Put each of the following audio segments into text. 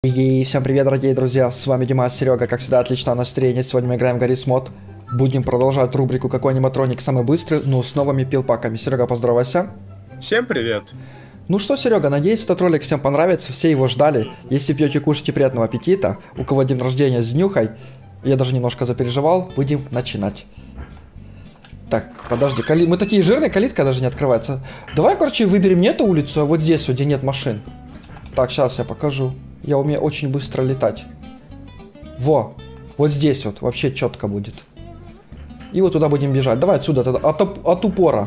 И всем привет, дорогие друзья, с вами Димас, Серега, как всегда, отличное настроение. Сегодня мы играем в Garry's Mod. Будем продолжать рубрику «Какой аниматроник самый быстрый?», но с новыми пилпаками. Серега, поздоровайся. Всем привет. Ну что, Серега, надеюсь, этот ролик всем понравится, все его ждали. Если пьете, кушайте, приятного аппетита. У кого день рождения, с днюхой. Я даже немножко запереживал, будем начинать. Так, подожди, мы такие жирные, калитка даже не открывается. Давай, короче, выберем не эту улицу, а вот здесь, вот, где нет машин. Так, сейчас я покажу. Я умею очень быстро летать. Во, вот здесь вот, вообще четко будет. И вот туда будем бежать. Давай отсюда, тогда, от упора.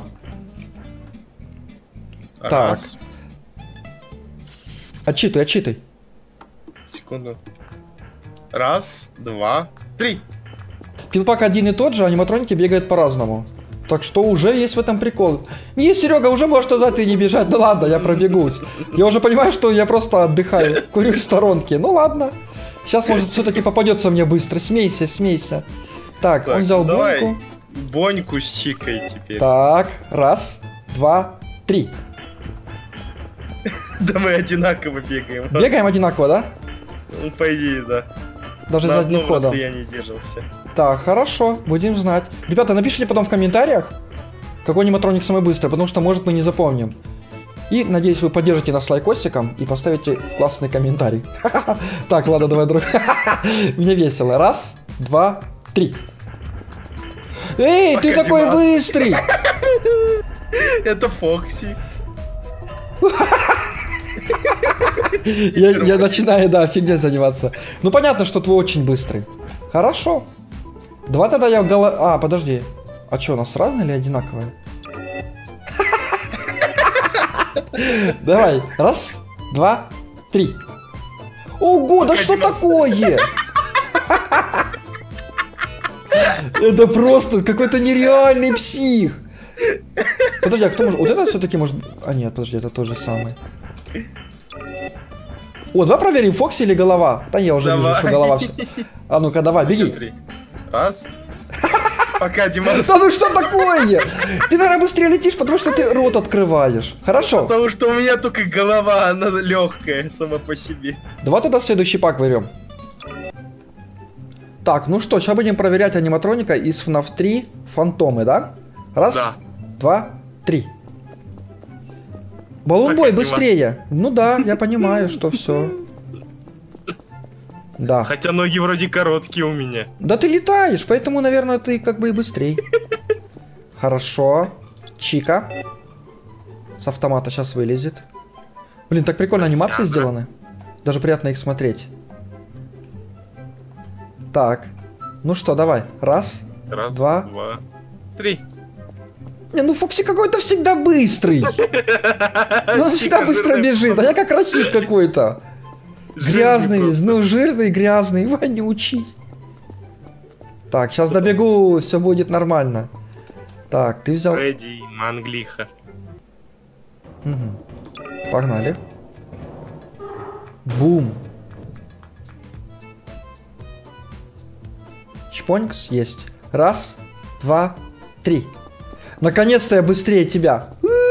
Раз. Так. Отчитай. Секунду. Раз, два, три. Пилпак один и тот же, аниматроники бегают по-разному. Так что уже есть в этом прикол. Не, Серега, уже можешь назад и не бежать. Да ладно, я пробегусь. Я уже понимаю, что я просто отдыхаю, курю в сторонке. Ну ладно. Сейчас, может, все-таки попадется мне быстро. Смейся. Так, он взял боньку. Боньку с чикой теперь. Так, раз, два, три. Да мы одинаково бегаем. Бегаем одинаково, да? Ну, по идее, да. Даже задним ходом. Я не держался. Так, хорошо, будем знать. Ребята, напишите потом в комментариях, какой аниматроник самый быстрый, потому что, может, мы не запомним. И, надеюсь, вы поддержите нас лайкосиком и поставите классный комментарий. Так, ладно, давай, друг. Мне весело. Раз, два, три. Эй, ты такой быстрый! Это Фокси. Я начинаю, да, фигней заниматься. Ну, понятно, что твой очень быстрый. Хорошо. Два тогда я в голове... А, подожди. А что, у нас разные или одинаковые? Давай. Раз, два, три. Ого, да что такое? Это просто какой-то нереальный псих. Подожди, а кто может... Вот это все-таки может... А нет, подожди, это тот же самый. О, давай проверим, Фокси или голова. Да я уже вижу, что голова все. А ну-ка, давай, беги. Раз. Пока, Димас. Да ну что такое? Ты, наверное, быстрее летишь, потому что ты рот открываешь. Хорошо. Потому что у меня только голова, она легкая сама по себе. Давай тогда следующий пак берем. Так, ну что, сейчас будем проверять аниматроника из FNAF 3 Фантомы, да? Раз, да. Два, три. Баллонбой, быстрее. Ну да, я понимаю, что все. Да. Хотя ноги вроде короткие у меня. Да ты летаешь, поэтому, наверное, ты как бы и быстрей. Хорошо. Чика. С автомата сейчас вылезет. Блин, так прикольно анимации сделаны. Даже приятно их смотреть. Так. Ну что, давай. Раз, два, три. Не, ну Фокси какой-то всегда быстрый. Ну, он всегда быстро бежит, а я как рахит какой-то. Грязный, ну жирный, грязный, вонючий. Так, сейчас добегу, все будет нормально. Так, ты взял... Фредди, Манглиха. Угу. Погнали. Бум. Чпоникс есть. Раз, два, три. Наконец-то я быстрее тебя.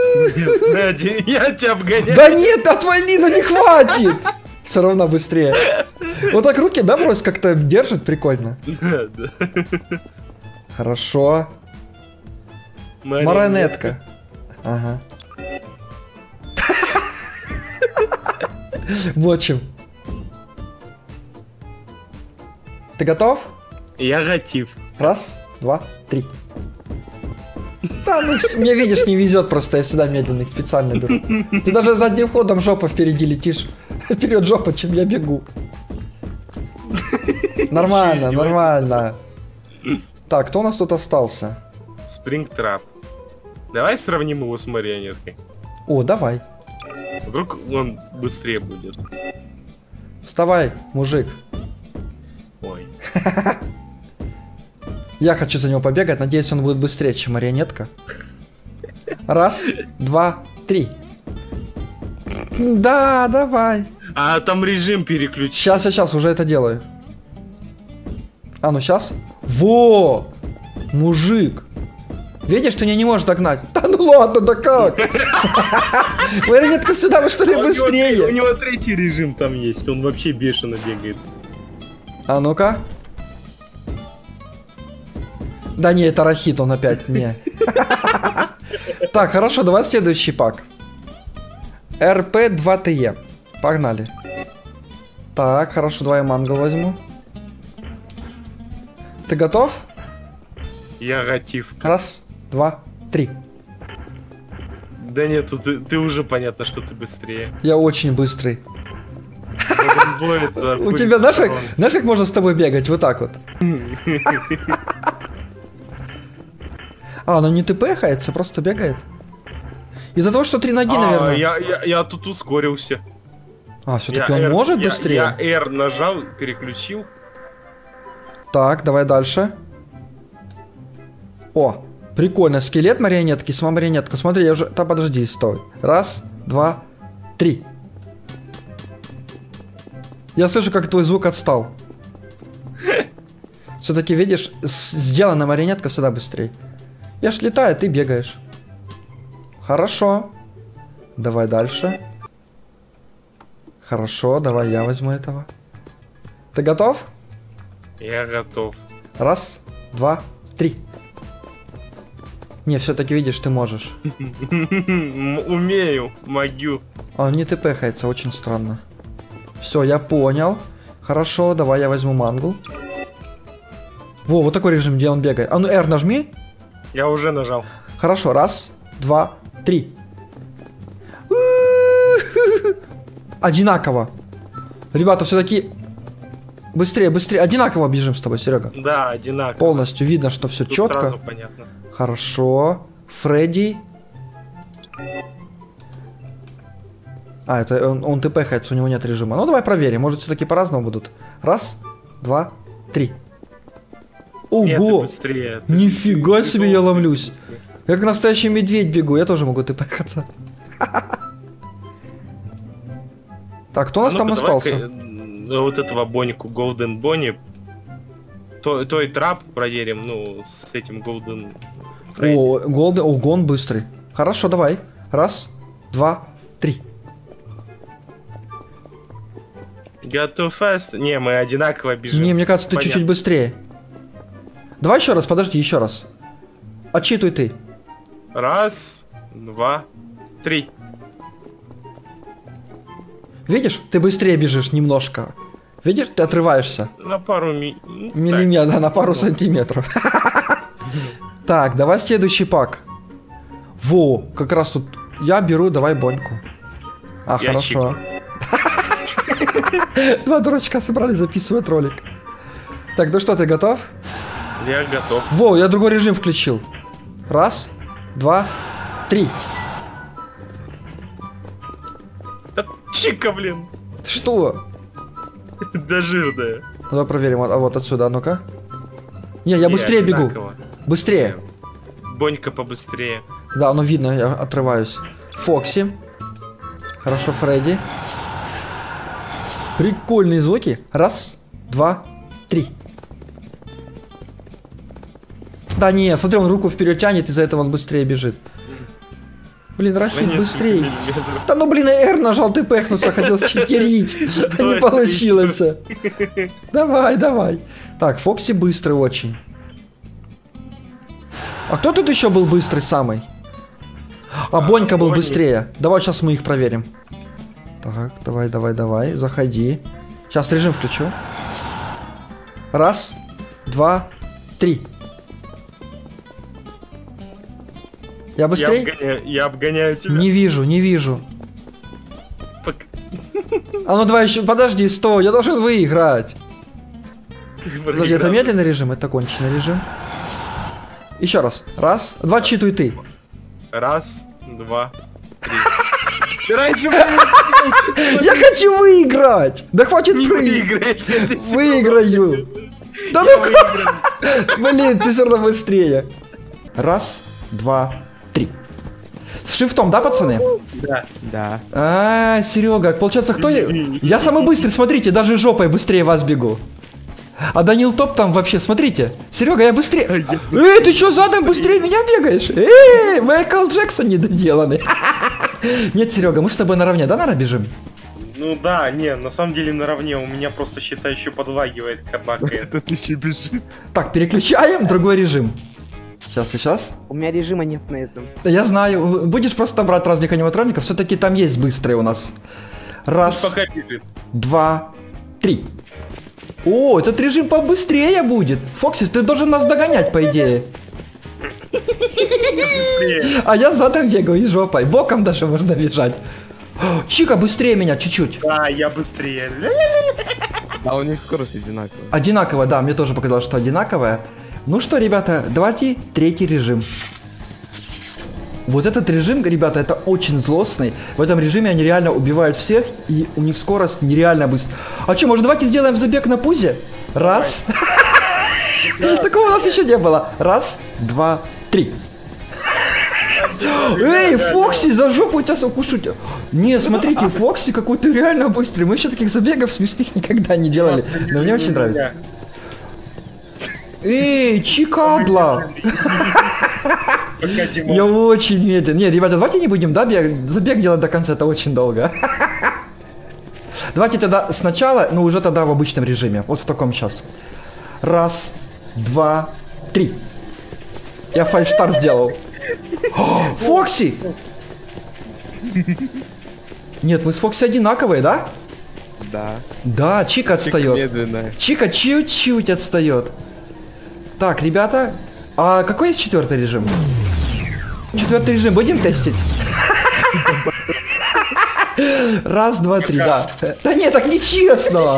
Я тебя обгоняю. Да нет, отвали, ну не хватит. Все равно быстрее. Вот так руки, да, просто как-то держит прикольно. Да. Хорошо. Марионетка. Ага. Мочим. Ты готов? Я готов. Раз, два, три. Да, ну мне, видишь, не везет просто, я сюда медленных специально беру. Ты даже задним ходом жопа впереди летишь. Вперед жопа, чем я бегу. Нормально, нормально. Так, кто у нас тут остался? Спрингтрап. Давай сравним его с марионеткой. О, давай. Вдруг он быстрее будет. Вставай, мужик. Ой. Я хочу за него побегать, надеюсь, он будет быстрее, чем марионетка. Раз, два, три. Да, давай. А там режим переключить. Сейчас, уже это делаю. А, ну сейчас. Во! Мужик. Видишь, ты меня не можешь догнать. Да ну ладно, да как? Марионетка сюда, вы что ли У быстрее? него третий режим там есть, он вообще бешено бегает. А ну-ка. Да не, это Рахит, он опять, не. Так, хорошо, давай следующий пак. РП-2ТЕ. Погнали. Так, хорошо, давай мангал возьму. Ты готов? Я готов. Раз, два, три. Да нет, ты уже понятно, что ты быстрее. Я очень быстрый. Это У тебя, знаешь, как можно с тобой бегать? Вот так вот. А, она не тпхается, просто бегает. Из-за того, что 3 ноги, наверное. Я тут ускорился. А, все-таки он может быстрее? Я R нажал, переключил. Так, давай дальше. О, прикольно, скелет марионетки, сама марионетка. Смотри, я уже... Да подожди, стой. Раз, два, три. Я слышу, как твой звук отстал. Все-таки, видишь, сделана марионетка всегда быстрее. Я ж летаю, ты бегаешь. Хорошо. Давай дальше. Хорошо, давай я возьму этого. Ты готов? Я готов. Раз, два, три. Не, все-таки видишь, ты можешь. Умею, могу. Он не тпхается, очень странно. Все, я понял. Хорошо, давай я возьму мангл. Во, вот такой режим, где он бегает. А ну R нажми. Я уже нажал. Хорошо, раз, два, три. Одинаково. Ребята, все-таки быстрее, быстрее. Одинаково бежим с тобой, Серега. Да, одинаково. Полностью видно, что все Тут четко. сразу понятно. Хорошо. Фредди. А, это он тпхается, у него нет режима. Ну, давай проверим. Может, все-таки по-разному будут. Раз, два, три. Ого! Нет, ты быстрее. Нифига себе, я ломлюсь. Быстрее. Я как настоящий медведь бегу, я тоже могу тпхаться. Так, кто у нас там остался? Вот этого Боннику, Golden Bonnie. Той трап проверим, ну, с этим Golden... О, Голден, ого, он быстрый. Хорошо, давай. Раз, два, три. Get too fast. Не, мы одинаково бежим. Не, мне кажется, ты Понятно. чуть-чуть быстрее. Давай еще раз, подожди, еще раз. Отчитуй ты. Раз, два, три. Видишь, ты быстрее бежишь немножко. Видишь, ты отрываешься. На пару Миллиметров, да, на пару сантиметров. Так, давай следующий пак. Во, как раз тут я беру, давай Боньку. А, Я хорошо. Два дурачка собрались записывать ролик. Так, ну что, ты готов? Я готов. Во, я другой режим включил. Раз, два, три. Да, чика, блин. Что? Да жирная. Давай проверим, а вот отсюда, ну-ка. Не, я быстрее бегу. одинаково. Быстрее. Бонька побыстрее. Да, ну видно, я отрываюсь. Фокси. Хорошо, Фредди. Прикольные звуки. Раз, два, три. Да не, смотри, он руку вперед тянет, из-за этого он быстрее бежит. Блин, Рахит, быстрее. Да ну блин, R нажал, ты пехнуться, хотел читерить. Не получилось. Давай, давай. Так, Фокси быстрый очень. А кто тут еще был быстрый самый? А Бонька был Бонни. быстрее. Давай сейчас мы их проверим. Так, давай, давай, давай, заходи. Сейчас режим включу. Раз, два, три. Я быстрее? Я обгоняю тебя. Не вижу, не вижу. А ну давай еще, подожди, стой, я должен выиграть. Подожди, это медленный режим, это конченый режим. Еще раз. Раз, два, читуй ты. Раз, два, три. Ты раньше Я хочу выиграть! Да хватит не прыгать! выиграешь. Выиграю! Да ну как? Блин, ты все равно быстрее. Раз, два, три. С шифтом, да, пацаны? Да, да. А, Серега, получается, кто я? Я самый быстрый, смотрите, даже жопой быстрее вас бегу. А Данил Топ там вообще, смотрите. Серега, я быстрее. Ты что, задом быстрее меня бегаешь? Майкл Джексон недоделанный. Нет, Серега, мы с тобой наравне, да, наверное, бежим? Ну да, не, на самом деле наравне. У меня просто, считай, еще подлагивает кабака. Этот еще бежит. Так, переключаем другой режим. Сейчас. У меня режима нет на этом. Да я знаю, будешь просто брать разных аниматроников, все-таки там есть быстрые у нас. Раз, Пока бежит. 2, 3. О, этот режим побыстрее будет. Фокси, ты должен нас догонять, по идее. А я задом бегаю и жопой. Боком даже можно бежать. Чика, быстрее меня чуть-чуть. Да, я быстрее. А у них скорость одинаковая. Одинаково, да, мне тоже показалось, что одинаковая. Ну что, ребята, давайте третий режим. Вот этот режим, ребята, это очень злостный. В этом режиме они реально убивают всех, и у них скорость нереально быстрая. А что, может давайте сделаем забег на пузе? Раз. Такого у нас еще не было. Раз, 2, 3. Эй, Фокси, за жопу тебя укушу. Не, смотрите, Фокси какой-то реально быстрый. Мы еще таких забегов смешных никогда не делали. Но мне очень нравится. Эй, Чикабла! Я очень медленно. Не, ребята, давайте не будем, да, забег делать до конца, это очень долго. Давайте тогда сначала, ну уже тогда в обычном режиме. Вот в таком сейчас. Раз, 2, 3. Я фальштарт сделал. О, Фокси! Нет, мы с Фокси одинаковые, да? Да. Да, Чика отстает. Медленная. Чика чуть-чуть отстает. Так, ребята, а какой есть четвертый режим? Четвертый режим будем тестить? Раз, два, три, да. Да нет, так нечестно.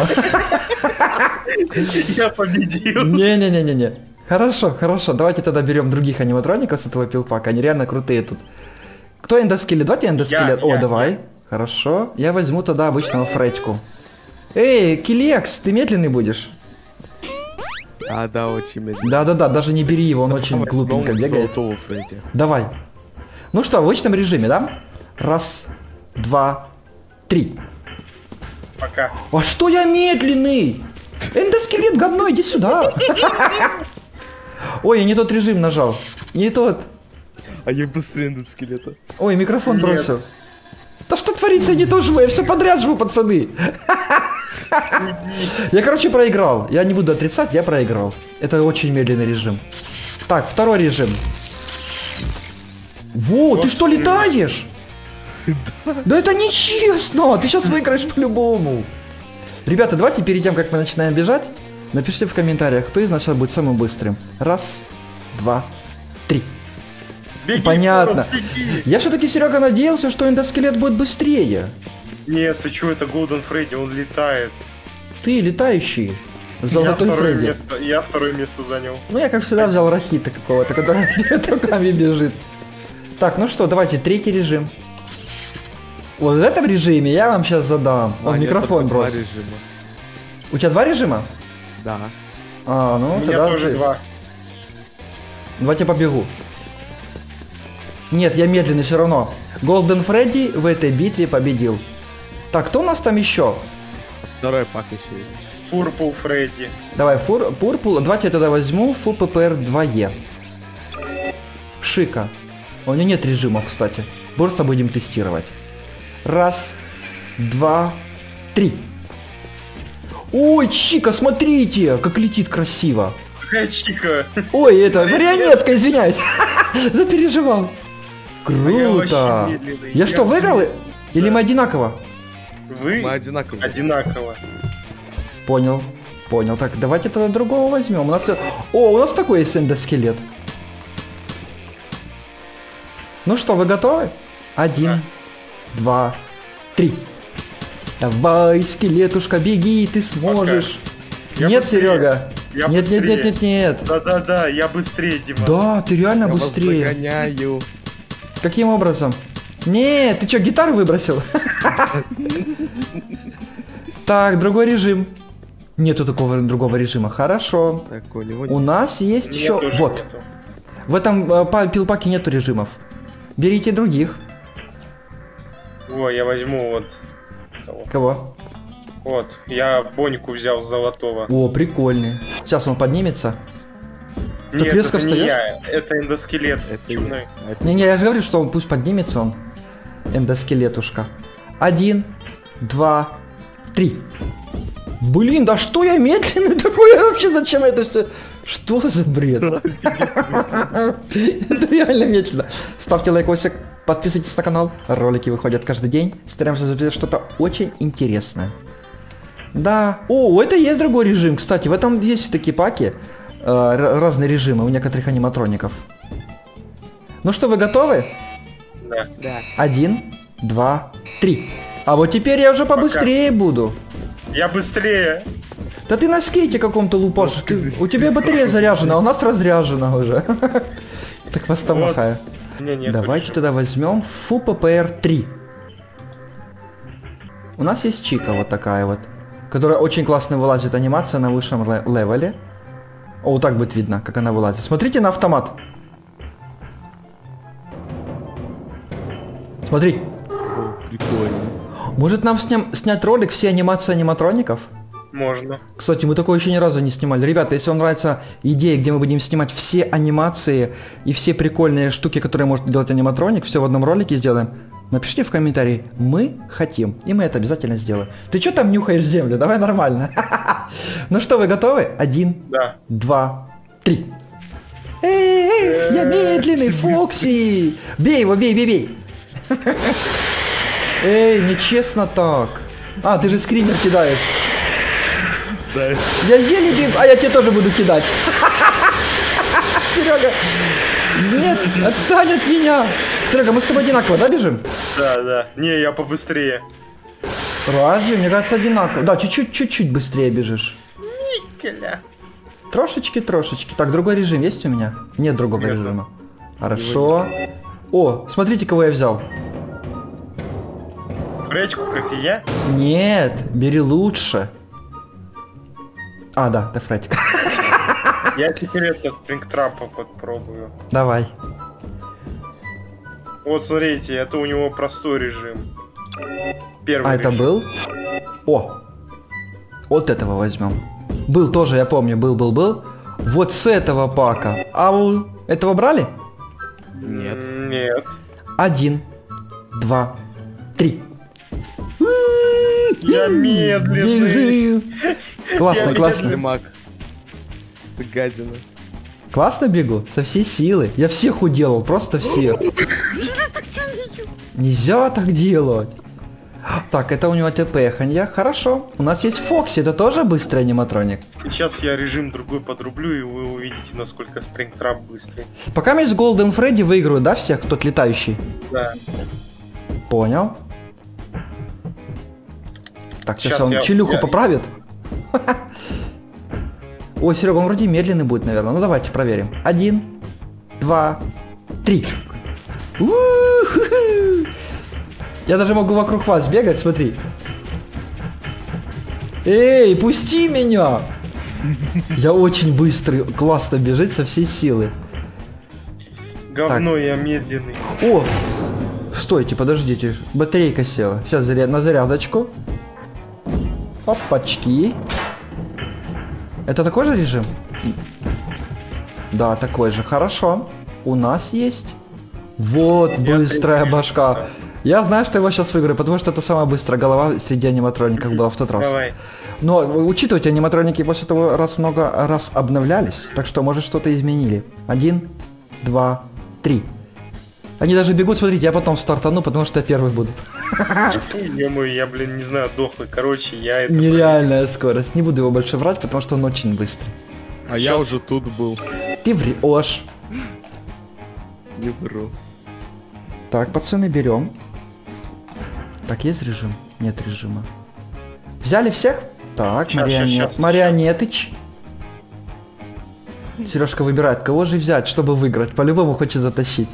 Я победил. Не-не-не-не-не. Хорошо, давайте тогда берем других аниматроников с этого пилпака, они реально крутые тут. Кто эндоскелет? Давайте эндоскелет. О, давай. Хорошо, я возьму тогда обычного Фредьку. Эй, Килекс, ты медленный будешь? А, да, очень медленно. Да-да-да, даже не бери его, он очень глупенько бегает. Давай. Ну что, в обычном режиме, да? Раз, 2, 3. Пока. А что я медленный? Эндоскелет говно, иди сюда. Ой, я не тот режим нажал. Не тот. А я быстрее до скелета. Ой, микрофон Нет. бросил. Да что творится, не то живу, я все подряд живу, пацаны. Я, короче, проиграл. Я не буду отрицать, я проиграл. Это очень медленный режим. Так, второй режим. Во, ты что, летаешь? Да это нечестно, ты сейчас выиграешь по-любому. Ребята, давайте перед тем, как мы начинаем бежать, напишите в комментариях, кто из нас сейчас будет самым быстрым. Раз, 2, 3. Беги, Понятно. Форест, беги. Я все-таки, Серега, надеялся, что эндоскелет будет быстрее. Нет, ты чё, это Голден Фредди, он летает. Ты летающий. Золотой Фредди. Я второе место занял. Ну, я, как всегда, взял Рахита какого-то, который руками бежит. Так, ну что, давайте, третий режим. Вот в этом режиме я вам сейчас задам. Он микрофон бросил. У тебя 2 режима? Да. А, ну, У меня тогда тоже ты- 2. Давайте побегу. Нет, я медленный все равно. Голден Фредди в этой битве победил. Так, кто у нас там еще? Второй пак еще есть. Пурпл Фредди. Давай, Пурпул. Давайте я тогда возьму Фур ППР 2Е. Шика. У меня нет режимов, кстати. Просто будем тестировать. Раз, 2, 3. Ой, Чика, смотрите, как летит красиво. Какая чика. Ой, это марионетка, извиняюсь. Запереживал. Круто. вообще медленный. Я что, выиграл? Или мы одинаково? Вы Мы одинаковые. одинаково. Понял. Понял. Так, давайте тогда другого возьмем. У нас... О, у нас такой есть эндоскелет. Ну что, вы готовы? 1, 2, 3. Давай, скелетушка, беги, ты сможешь. Я Нет, быстрее. Серега. Я Нет, нет, нет, быстрее. нет, нет. Да-да-да, я быстрее, Дима. Да, ты реально Я вас быстрее. догоняю. Каким образом? Нет, ты что, гитару выбросил? Так, другой режим. Нету такого другого режима. Хорошо. Так, у него У нас есть У меня еще... тоже Вот. нету. В этом пилпаке нету режимов. Берите других. О, я возьму вот... кого? Кого? Вот, я Боньку взял с золотого. О, прикольный. Сейчас он поднимется. Так Нет, резко это не встаёшь? я, это эндоскелет Это чумной. Не-не, я же говорю, что он пусть поднимется он. Эндоскелетушка. 1, 2, 3. Блин, да что я медленный такой? Я вообще зачем это все? Что за бред? Это реально медленно. Ставьте лайкосик, подписывайтесь на канал. Ролики выходят каждый день. Стараемся записать что-то очень интересное. Да. О, это есть другой режим. Кстати, в этом есть такие паки. Разные режимы у некоторых аниматроников. Ну что, вы готовы? Да. Да. 1, 2, 3. А вот теперь я уже побыстрее буду. Я быстрее. Да ты на скейте каком-то лупашь. Носки У тебя батарея заряжена, а у нас разряжена уже. Так хвостом Вот. махаю. У меня нет Давайте режима. тогда возьмем Фу ППР 3. У нас есть Чика вот такая вот, которая очень классно вылазит, анимация на высшем левеле. О, вот так будет видно, как она вылазит. Смотрите на автомат. Смотри. О, прикольно. Может нам снять ролик все анимации аниматроников? Можно. Кстати, мы такое еще ни разу не снимали. Ребята, если вам нравится идея, где мы будем снимать все анимации и все прикольные штуки, которые может делать аниматроник, все в одном ролике сделаем, напишите в комментарии. Мы хотим. И мы это обязательно сделаем. Ты что там нюхаешь землю? Давай нормально. Ну что, вы готовы? 1, Да. 2, 3. Эй, я медленный, Фокси! Бей его, бей, бей, бей! Эй, нечестно так. А, ты же скример кидаешь. Да, Я еле бегу, а я тебе тоже буду кидать. Серега, нет, отстань от меня. Серега, мы с тобой одинаково, да, бежим? Да, да. Не, я побыстрее. Разве? Мне кажется, одинаково. Да, чуть-чуть быстрее бежишь. Николя. Трошечки. Так, другой режим есть у меня? Нет другого Нету. режима. Хорошо. О, смотрите, кого я взял. Фречку, как и я. Нет, бери лучше. А, да, это Фредик. Я теперь этот спрингтрапа попробую. Давай. Вот смотрите, это у него простой режим. Первый А это режим. был? О! Вот этого возьмем. Был тоже, я помню, был. Вот с этого пака. А у этого брали? Нет. Нет. 1, 2, 3. Я медленный. Классно, Я классно. Маг. Ты гадина. Классно бегу, со всей силы. Я всех уделал, просто всех. Нельзя так делать. Так, это у него ТП-ханья. Хорошо. У нас есть Фокси, это тоже быстрый аниматроник. Сейчас я режим другой подрублю, и вы увидите, насколько спрингтрап быстрый. Пока мы с Голден Фредди выигрывают, да, всех, тот летающий? Да. Понял. Так, сейчас Щас он я- челюху я- поправит. Ой, Серега, он вроде медленный будет, наверное. Ну давайте проверим. 1, 2, 3. У-ху-ху. Я даже могу вокруг вас бегать, смотри. Эй, пусти меня! Я очень быстрый, классно бежит со всей силы. Говно, я медленный. О! Стойте, подождите. Батарейка села. Сейчас на зарядочку. Опачки. Это такой же режим? Да, такой же. Хорошо. У нас есть... Вот, быстрая башка. Я знаю, что его сейчас выиграю, потому что это самая быстрая голова среди аниматроников была в тот раз. Давай. Но учитывайте, аниматроники после того много раз обновлялись, так что, может, что-то изменили. 1, 2, 3. Они даже бегут, смотрите, я потом стартану, потому что я первый буду. Фу, ё-моё, я, блин, не знаю, дохлый. Короче, я это... Нереальная скорость. Не буду его больше врать, потому что он очень быстрый. А я Щас. уже тут был. Ты врешь. Не вру. Так, пацаны, берем. Так, есть режим? Нет режима. Взяли всех? Так, Щас. марионетыч. Сережка выбирает, кого же взять, чтобы выиграть. По-любому хочет затащить.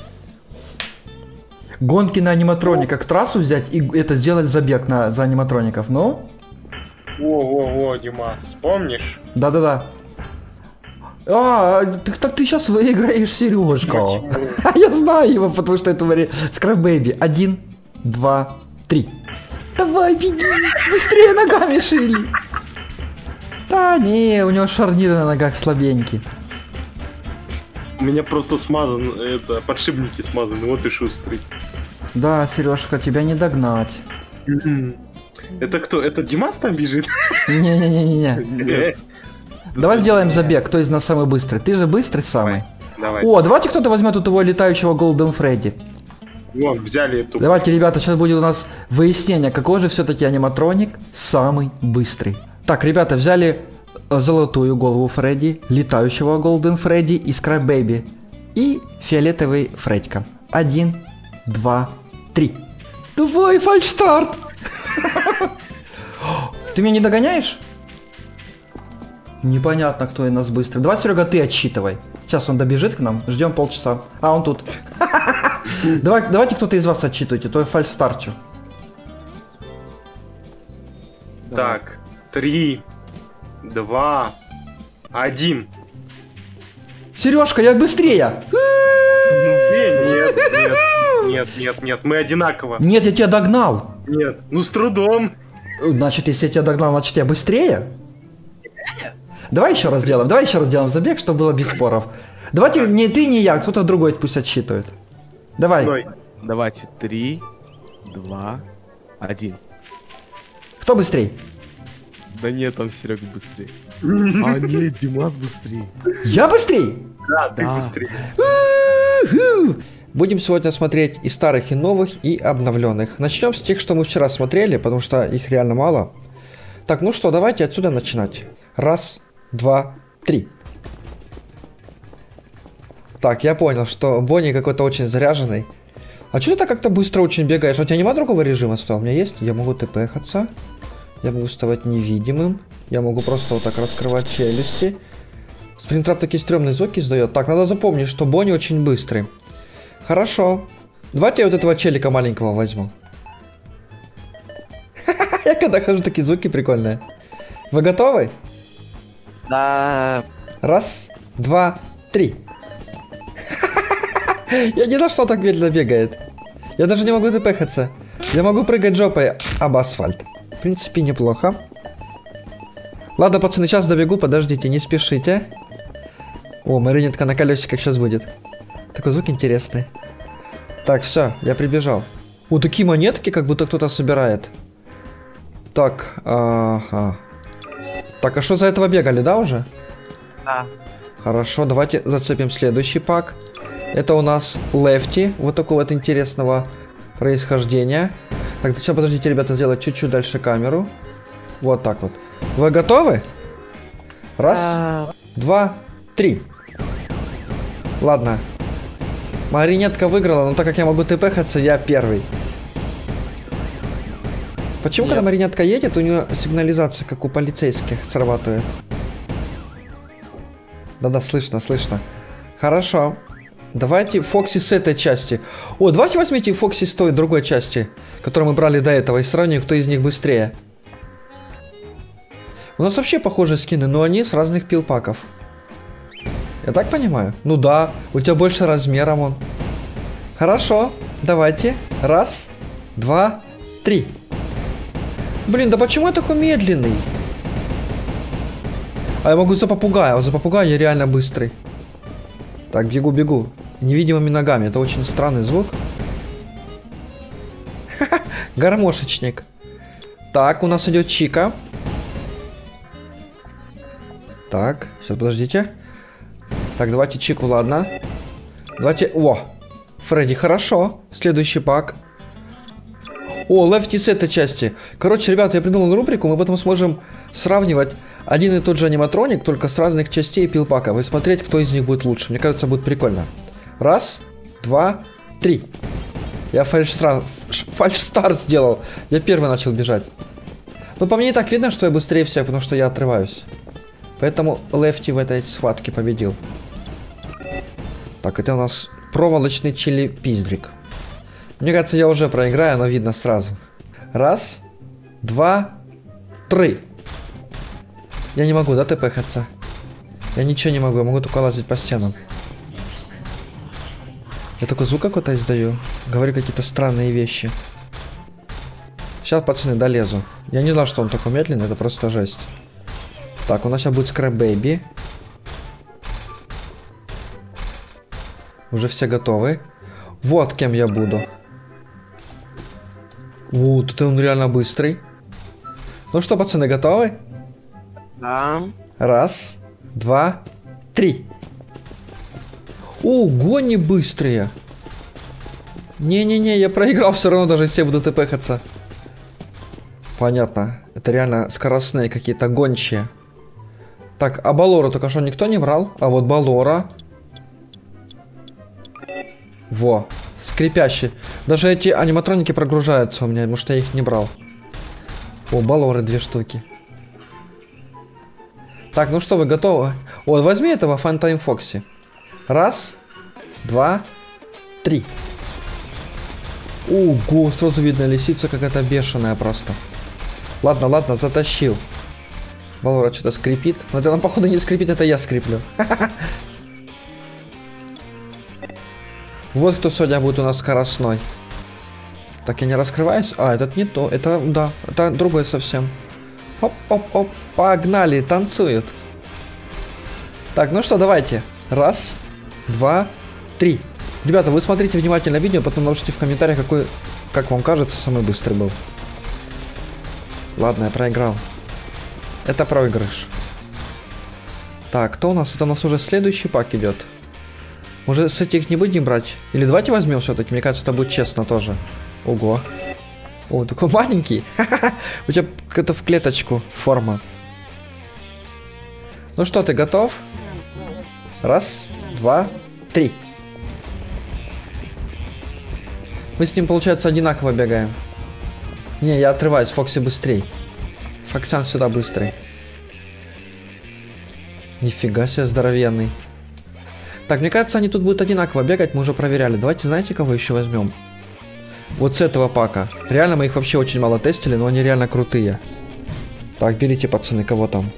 Гонки на аниматрониках, трассу взять и это сделать забег за аниматроников. Ну? Во, Димас, помнишь? Да-да-да. А, так ты сейчас выиграешь, Сережка. Почему? Я знаю его, потому что это Скраб Бэйби. 1, 2, 3. Давай, беги! Быстрее ногами шили! Да не, у него шарниры на ногах слабенькие. У меня просто смазан, это, подшипники смазаны, вот и шустрый. Да, Сережка, тебя не догнать. Это кто? Это Димас там бежит? Не-не-не-не. Нет. Давай сделаем забег, кто из нас самый быстрый. Ты же быстрый самый. Давай. О, давайте кто-то возьмет у того летающего Golden Freddy. Вон, взяли эту. Давайте, ребята, сейчас будет у нас выяснение, какой же все-таки аниматроник самый быстрый. Так, ребята, взяли золотую голову Фредди, летающего Golden Freddy и Scrap Baby. И фиолетовый Фредька. 1, 2, 3. Давай, фальшстарт! Ты меня не догоняешь? Непонятно, кто из нас быстрый. Давай, Серега, ты отсчитывай. Сейчас он добежит к нам, ждем полчаса. А, он тут. Давайте кто-то из вас отсчитывайте, то я фальшстарчу. Так, 3, 2, 1. Сережка, я быстрее! Нет, мы одинаково. Нет, я тебя догнал. Нет, ну с трудом. Значит, если я тебя догнал, значит я быстрее? Давай еще раз сделаем забег, чтобы было без споров. Давайте не ты, не я, кто-то другой пусть отсчитывает. Давай. Ой, Давайте 3, 2, 1. Кто быстрей? Да нет, там Серега быстрее. А нет, Димас быстрее. Я быстрей? да, ты Да. быстрее. У-ху. Будем сегодня смотреть и старых, и новых, и обновленных. Начнем с тех, что мы вчера смотрели, потому что их реально мало. Так, ну что, давайте отсюда начинать. 1, 2, 3. Так, я понял, что Бонни какой-то очень заряженный. А что ты так как-то быстро очень бегаешь? У тебя нема другого режима? Что у меня есть? Я могу тпхаться. Я могу вставать невидимым. Я могу просто вот так раскрывать челюсти. Спринтрап такие стрёмные звуки издает. Так, надо запомнить, что Бонни очень быстрый. Хорошо. Давайте я вот этого челика маленького возьму. Я когда хожу, такие звуки прикольные. Вы готовы? Да. 1, 2, 3. Я не знаю, что он так медленно бегает. Я даже не могу тпхаться. Я могу прыгать жопой об асфальт. В принципе, неплохо. Ладно, пацаны, сейчас добегу, подождите, не спешите. О, марионетка на колесиках сейчас будет. Такой звук интересный. Так, все, я прибежал. О, такие монетки, как будто кто-то собирает. Так, ага. Так, а что за этого бегали, да, уже? Да. Хорошо, давайте зацепим следующий пак. Это у нас Лефти, вот такого вот интересного происхождения. Так, сейчас подождите, ребята, сделать чуть-чуть дальше камеру. Вот так вот. Вы готовы? 1, 2, 3. Ладно. Марионетка выиграла, но так как я могу тпхаться, я первый. Почему, когда марионетка едет, у нее сигнализация, как у полицейских, срабатывает? Да-да, слышно, слышно. Хорошо. Давайте Фокси с этой части. О, давайте возьмите Фокси с той другой части, которую мы брали до этого, и сравним, кто из них быстрее. У нас вообще похожие скины, но они с разных пилпаков. Я так понимаю? Ну да, у тебя больше размером он. Хорошо, давайте. 1, 2, 3. Блин, да почему я такой медленный? А я могу за попугая. За попугая я реально быстрый. Так, бегу. Невидимыми ногами. Это очень странный звук. Гармошечник. Так, у нас идет Чика. Так, сейчас подождите. Так, давайте Чику, ладно. Давайте... О! Фредди, хорошо. Следующий пак. О, Лефти с этой части. Короче, ребята, я придумал рубрику. Мы потом сможем сравнивать один и тот же аниматроник, только с разных частей пилпаков. И смотреть, кто из них будет лучше. Мне кажется, будет прикольно. 1, 2, 3. Я фальшстарт сделал. Я первый начал бежать. Но по мне и так видно, что я быстрее всех, потому что я отрываюсь. Поэтому Лефти в этой схватке победил. Так, это у нас проволочный чили-пиздрик. Мне кажется, я уже проиграю, но видно сразу. 1, 2, 3. Я не могу, да, тпхаться? Я ничего не могу, я могу только лазить по стенам. Я такой звук какой-то издаю. Говорю какие-то странные вещи. Сейчас, пацаны, долезу. Я не знал, что он такой медленный, это просто жесть. Так, у нас сейчас будет Скрэп-бэйби. Уже все готовы. Вот кем я буду. Вот, это он реально быстрый. Ну что, пацаны, готовы? Да. Раз, два, три. Ого, не быстрые. Не-не-не, я проиграл все равно, даже если я буду тпхаться. Понятно. Это реально скоростные какие-то гончие. Так, а Балора только что никто не брал? А вот Балора. Во, скрипящий. Даже эти аниматроники прогружаются у меня, потому что я их не брал. О, Балоры 2 штуки. Так, ну что, вы готовы? Вот, возьми этого Фантайм Фокси. Раз, два, три. Ого, сразу видно, лисица какая-то бешеная просто. Ладно, ладно, затащил. Балора что-то скрипит. Но это нам, походу, не скрипит, это я скриплю. Вот кто сегодня будет у нас скоростной. Так, я не раскрываюсь. А, этот не то. Это, да, это другое совсем. Оп-оп-оп. Погнали, танцуют. Так, ну что, давайте. Раз, два, три. Ребята, вы смотрите внимательно видео, потом напишите в комментариях, какой, как вам кажется, самый быстрый был. Ладно, я проиграл. Это проигрыш. Так, кто у нас? Это у нас уже следующий пак идет. Может, с этих не будем брать? Или давайте возьмем все-таки, мне кажется, это будет честно тоже. Ого. О, такой маленький. У тебя какая-то в клеточку форма. Ну что, ты готов? Раз, два, три. Мы с ним, получается, одинаково бегаем. Не, я отрываюсь, Фокси быстрей. Фоксян сюда быстрый. Нифига себе здоровенный. Так, мне кажется, они тут будут одинаково бегать, мы уже проверяли. Давайте, знаете, кого еще возьмем? Вот с этого пака. Реально, мы их вообще очень мало тестили, но они реально крутые. Так, берите, пацаны, кого там?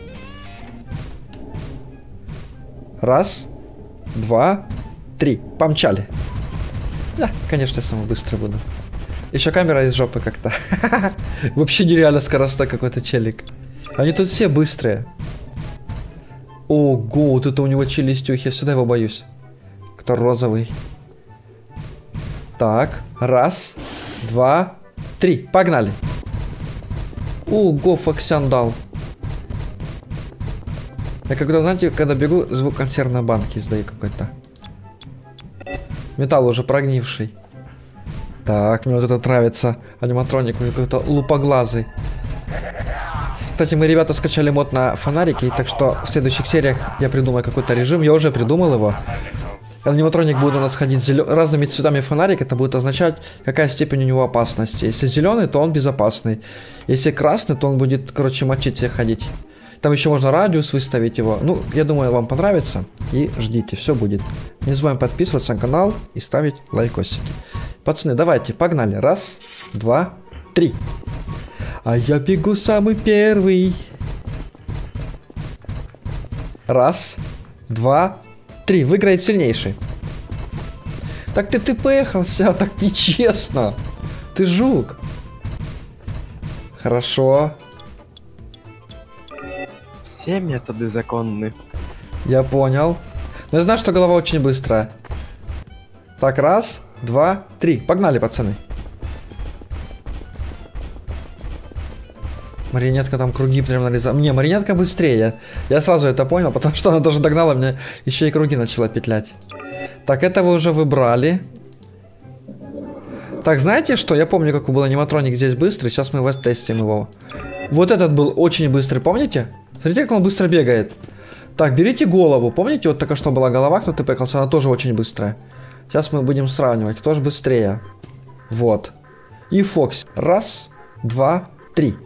Раз, два, три. Помчали. Да, конечно, я самый быстрый буду. Еще камера из жопы как-то. Вообще нереально скоростной какой-то челик. Они тут все быстрые. Ого, вот это у него челюстюх, я сюда его боюсь. Кто розовый. Так, раз, два, три, погнали. Ого, Фоксян дал. Я когда, знаете, когда бегу, звук консервной банки издаю какой-то. Металл уже прогнивший. Так, мне вот этот нравится. Аниматроник какой-то лупоглазый. Кстати, мы, ребята, скачали мод на фонарики, так что в следующих сериях я придумаю какой-то режим. Я уже придумал его. Аниматроник будет у нас ходить разными цветами фонарик. Это будет означать, какая степень у него опасности. Если зеленый, то он безопасный. Если красный, то он будет, короче, мочить всех ходить. Там еще можно радиус выставить его. Ну, я думаю, вам понравится. И ждите, все будет. Не забываем подписываться на канал и ставить лайкосики. Пацаны, давайте, погнали. Раз, два, три. А я бегу самый первый. Раз, два, три. Выиграет сильнейший. Так ты тпхался, так нечестно. Ты жук. Хорошо. Все методы законны. Я понял. Но я знаю, что голова очень быстрая. Так, раз, два, три. Погнали, пацаны. Марионетка там круги прям нарезала. Не, марионетка быстрее. Я сразу это понял, потому что она даже догнала меня, еще и круги начала петлять. Так, это вы уже выбрали. Так, знаете что? Я помню, как был аниматроник здесь быстрый. Сейчас мы тестим его. Вот этот был очень быстрый, помните? Смотрите, как он быстро бегает. Так, берите голову. Помните, вот только что была голова, кто тпхался, она тоже очень быстрая. Сейчас мы будем сравнивать, кто же быстрее. Вот. И Фокс. Раз, два, три.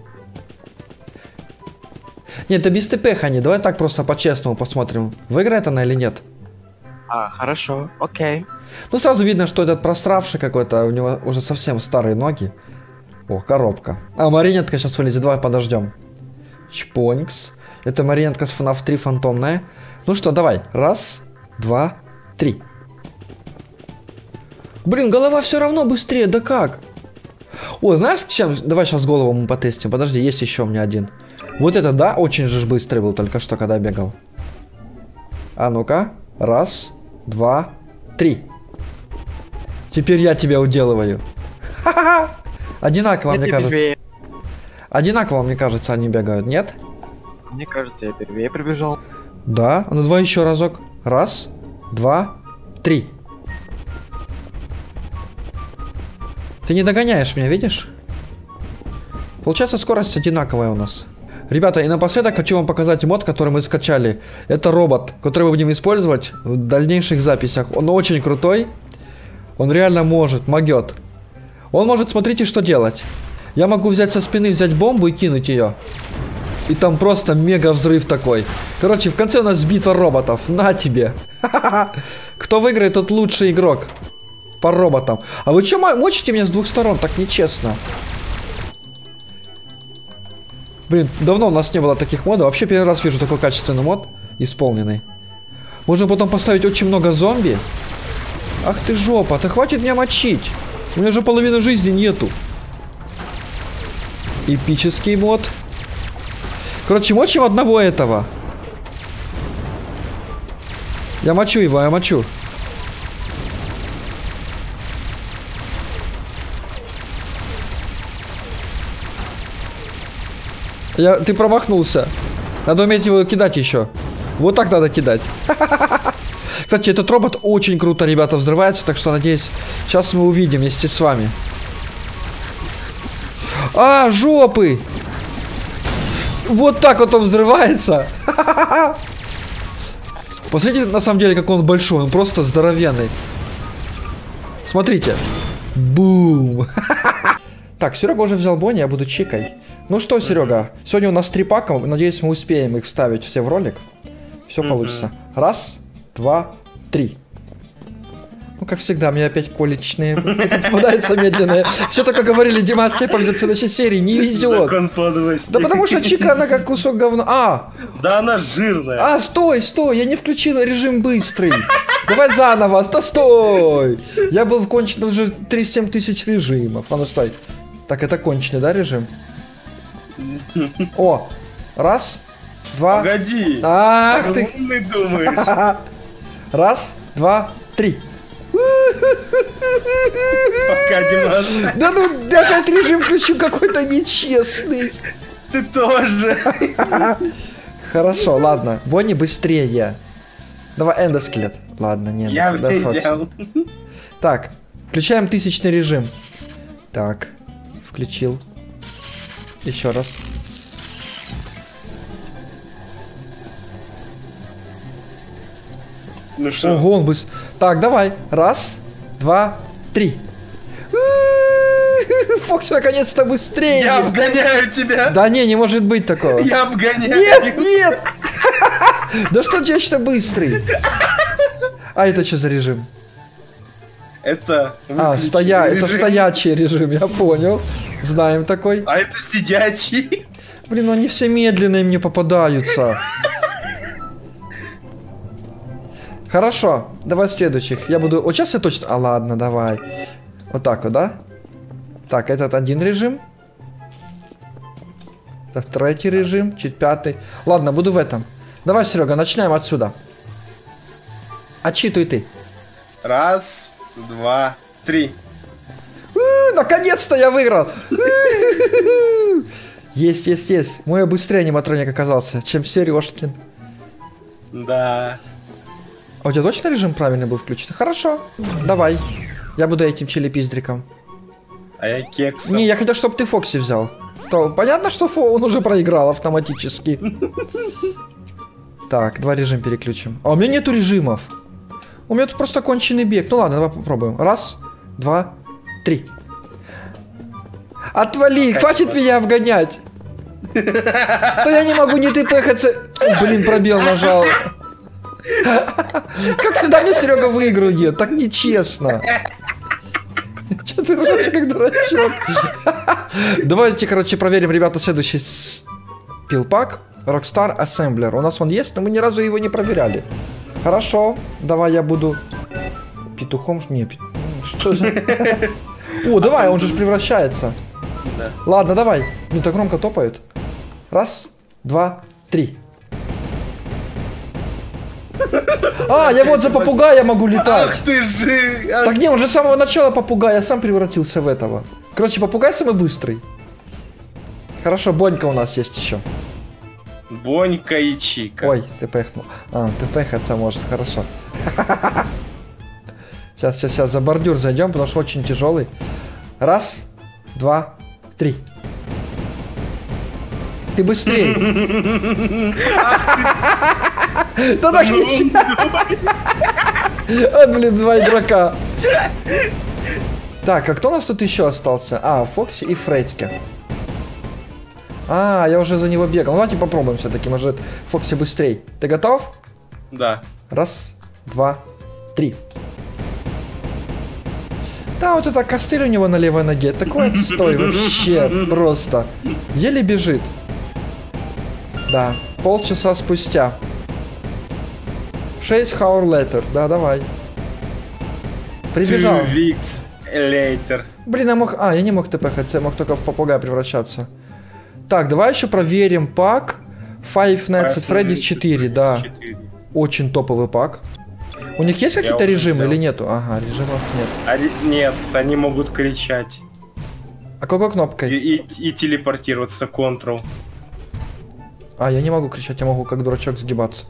Нет, это без тпхания. Давай так просто по-честному посмотрим, выиграет она или нет. А, хорошо, окей. Ну, сразу видно, что этот просравший какой-то, у него уже совсем старые ноги. О, коробка. А, марионетка сейчас вылезет, давай подождем. Чпонькс. Это марионетка с FNAF 3 фантомная. Ну что, давай. Раз, два, три. Блин, голова все равно быстрее, да как? О, знаешь, чем? Давай сейчас голову мы потестим. Подожди, есть еще у меня один. Вот это, да, очень же быстрый был только что, когда бегал. А ну-ка. Раз, два, три. Теперь я тебя уделываю. Ха-ха-ха. Одинаково, мне кажется. Одинаково, мне кажется, они бегают, нет? Мне кажется, я первее прибежал. Да. А ну давай еще разок. Раз, два, три. Ты не догоняешь меня, видишь? Получается, скорость одинаковая у нас. Ребята, и напоследок хочу вам показать мод, который мы скачали. Это робот, который мы будем использовать в дальнейших записях. Он очень крутой. Он реально могет. Он может, смотрите, что делать. Я могу взять со спины, взять бомбу и кинуть ее. И там просто мега взрыв такой. Короче, в конце у нас битва роботов. На тебе. Кто выиграет, тот лучший игрок. По роботам. А вы что мочите меня с двух сторон? Так нечестно. Блин, давно у нас не было таких модов. Вообще первый раз вижу такой качественный мод исполненный. Можно потом поставить очень много зомби. Ах ты жопа, ты хватит меня мочить. У меня же половины жизни нету. Эпический мод. Короче, мочим одного этого. Я мочу его, я мочу. Ты промахнулся. Надо уметь его кидать еще. Вот так надо кидать. Кстати, этот робот очень круто, ребята, взрывается. Так что, надеюсь, сейчас мы увидим вместе с вами. А, жопы! Вот так вот он взрывается. Посмотрите, на самом деле, как он большой. Он просто здоровенный. Смотрите. Бум. Так, Серега уже взял Бонни, я буду чикой. Ну что, Серега, сегодня у нас 3 пака. Надеюсь, мы успеем их вставить все в ролик. Все получится. Раз, два, три. Ну, как всегда, мне опять колечные попадаются медленные. Все только говорили, Дима, тебе повезет в следующей серии. Не везет. Да потому что чика, она как кусок говна. А! Да она жирная. А, стой, я не включил режим быстрый. Давай заново, стой. Я был кончен уже 37 тысяч режимов. А ну стой. Так, это конченый, да, режим? О, раз, два. Погоди. Ах ты. Умный думаешь. Раз, два, три. Пока, Димас. Да ну, опять режим включу какой-то нечестный. Ты тоже. Хорошо, ладно. Бонни быстрее. Давай эндоскелет. Ладно, нет. Я взял. Так, включаем 1000-й режим. Так, включил. Еще раз. Ну что? Ого, он быстро. Так, давай. Раз, два, три. Фокс наконец-то быстрее. Я обгоняю тебя. Да не может быть такого. Я обгоняю. Нет. Да что точно быстрый. А это что за режим? Это... это стоячий режим, я понял. Знаем такой. А это сидячий. Блин, они все медленные мне попадаются. Хорошо, давай следующих. Я буду... Вот сейчас я точно... А, ладно, давай. Вот так вот, да? Так, этот один режим. Так, 3-й режим, чуть 5-й. Ладно, буду в этом. Давай, Серега, начинаем отсюда. Отчитуй ты. Раз, два, три. Наконец-то я выиграл. Есть. Мой быстрее аниматроник оказался, чем Сережкин. Да. А у тебя точно режим правильный был включен? Хорошо, давай. Я буду этим челепиздриком. А я кексом. Не, я хотел, чтобы ты Фокси взял. То понятно, что он уже проиграл автоматически. Так, 2 режима переключим. А у меня нету режимов. У меня тут просто конченый бег. Ну ладно, давай попробуем. Раз, два, три. Отвали, хватит меня обгонять. Да я не могу не тпхаться. Блин, пробел нажал. Как всегда мне Серега выигрывает, так нечестно. Че ты ржешь, как дурачок? Давайте, короче, проверим, ребята, следующий пилпак. Rockstar Assembler. У нас он есть, но мы ни разу его не проверяли. Хорошо, давай я буду петухом. Не, что за... О, давай, он же ж превращается. Да. Ладно, давай. Ну так громко топают. Раз, два, три. А, я вот за попугая могу летать. Ах ты же! Так не, он же с самого начала попугай, я сам превратился в этого. Короче, попугай самый быстрый. Хорошо, Бонька у нас есть еще. Бонька и Чика. Ой, ты пехнул. А, ты пехаться может, хорошо. Сейчас, за бордюр зайдем, потому что очень тяжелый. Раз, два, три. Ты быстрее. Да так ничего. Вот, блин, два игрока. Так, а кто у нас тут еще остался? А, Фокси и Фредьки. А, я уже за него бегал. Ну, давайте попробуем все-таки, может Фокси быстрей. Ты готов? Да. Раз, два, три. Да, вот это костыль у него на левой ноге. Такой отстой вообще просто. Еле бежит. Да, полчаса спустя. 6 hour later. Да, давай. Прибежал. 2 weeks later. Блин, я мог... А, я не мог ТПХЦ, я мог только в попугая превращаться. Так, давай еще проверим пак Five Nights at Freddy's 4, да. Очень топовый пак. У них есть какие-то режимы или нету? Ага, режимов нет. Нет, они могут кричать. А какой кнопкой? И телепортироваться, Ctrl. А, я не могу кричать, я могу как дурачок сгибаться.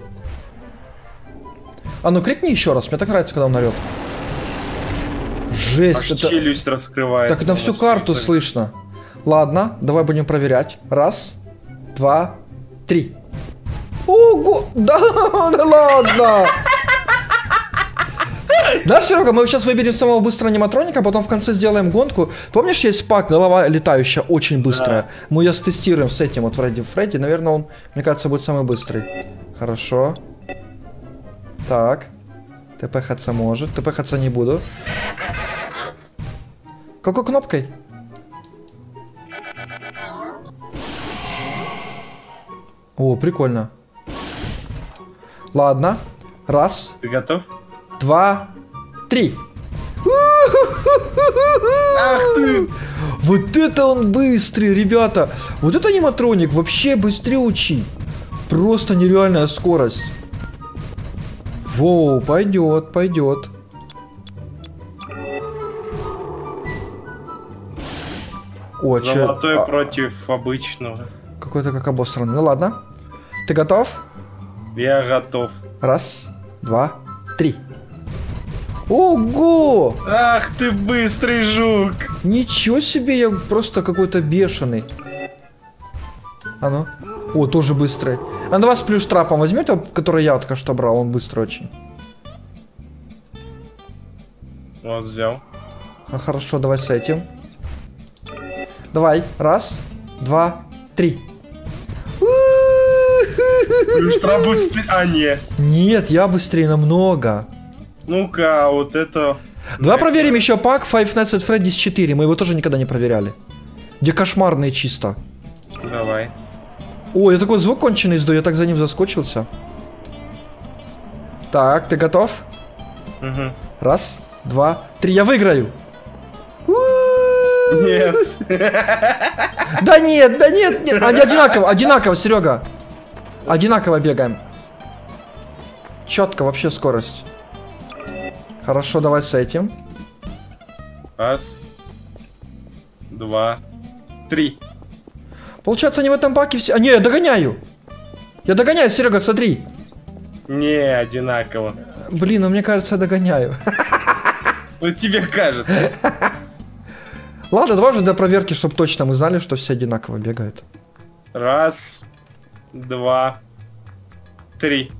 А ну крикни еще раз, мне так нравится, когда он орет. Жесть, Аж это... челюсть раскрывает. Так на всю карту слышно. Ладно, давай будем проверять. Раз, два, три. Ого! Да, да ладно! Да, Серега, мы сейчас выберем самого быстрого аниматроника, а потом в конце сделаем гонку. Помнишь, есть пак, голова летающая, очень быстрая? Да. Мы ее стестируем с этим вот Фредди. Наверное, он, мне кажется, будет самый быстрый. Хорошо. Так. ТПХаться может. ТПХаться не буду. Какой кнопкой? О, прикольно. Ладно. Раз. Ты готов? Два. Три. Ах ты! Вот это он быстрый, ребята. Вот это аниматроник вообще быстрючий. Просто нереальная скорость. Воу, пойдет, пойдет. О, Золотой против обычного. Какой-то как обосранный. Ну ладно. Ты готов? Я готов. Раз, два, три. Ого! Ах ты быстрый жук! Ничего себе, я просто какой-то бешеный. А ну. О, тоже быстрый. А на вас плюс трапом возьмете, который я только что брал, он быстрый очень. Вот взял. А хорошо, давай с этим. Давай, раз, два, три. Плюштра быстрее. А, нет. Нет, я быстрее намного. Ну-ка, вот это... Давай проверим еще пак Five Nights at Freddy's 4. Мы его тоже никогда не проверяли. Где кошмарные чисто. Давай. О, я такой звук конченый издаю, я так за ним заскочился. Так, ты готов? Угу. Раз, два, три, я выиграю. Нет. Да нет, да нет, нет. Они одинаково, Серега. Одинаково бегаем. Четко вообще скорость. Хорошо, давай с этим. Раз. Два. Три. Получается, они в этом паке все... А, не, я догоняю. Я догоняю, Серега, смотри. Не, одинаково. Блин, ну мне кажется, я догоняю. Вот тебе кажется. Ладно, давай уже для проверки, чтобы точно мы знали, что все одинаково бегают. Раз. Два. Три.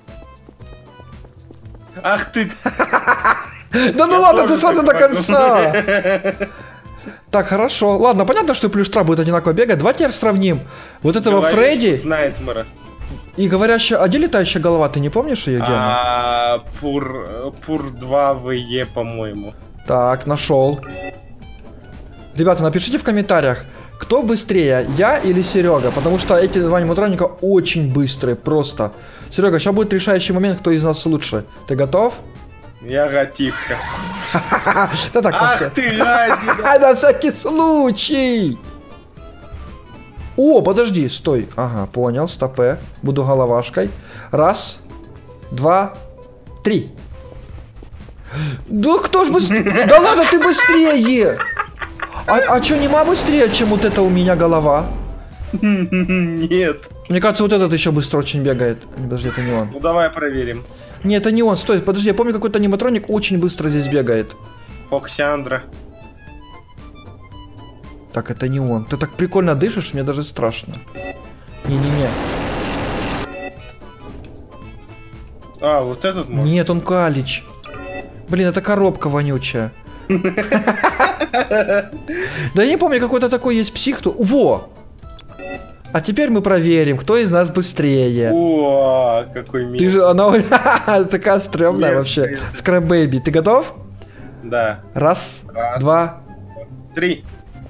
Ах ты... Да ну ладно, ты сразу до конца. Так, хорошо. Ладно, понятно, что плюштра будет одинаково бегать. Давайте теперь сравним. Вот этого Фредди и говорящая... А где летающая голова? Ты не помнишь ее, Гена? Пур 2 ВЕ, по-моему. Так, нашел. Ребята, напишите в комментариях, кто быстрее, я или Серега, потому что эти два аниматроника очень быстрые, просто. Серега, сейчас будет решающий момент, кто из нас лучше. Ты готов? Я готивка. Да так, Ах все. ты, гадина. На всякий случай! О, подожди, стой. Ага, понял, стопе. Буду головашкой. Раз, два, три. Да кто ж быстрее? Да ладно, ты быстрее! А чё, нема быстрее, чем вот это у меня голова? Нет. Мне кажется, вот этот еще быстро очень бегает. Подожди, это не он. Ну давай проверим. Не, это не он. Стой, подожди, я помню, какой-то аниматроник очень быстро здесь бегает. Фоксиандра. Так, это не он. Ты так прикольно дышишь, мне даже страшно. Не-не-не. А, вот этот может? Нет, он Калич. Блин, это коробка вонючая. Да я не помню, какой-то такой есть псих. Во! А теперь мы проверим, кто из нас быстрее. О, какой Ты мир. же, она такая стрёмная вообще. Скраб Бэйби, ты готов? Да. Раз, Раз. два. 3.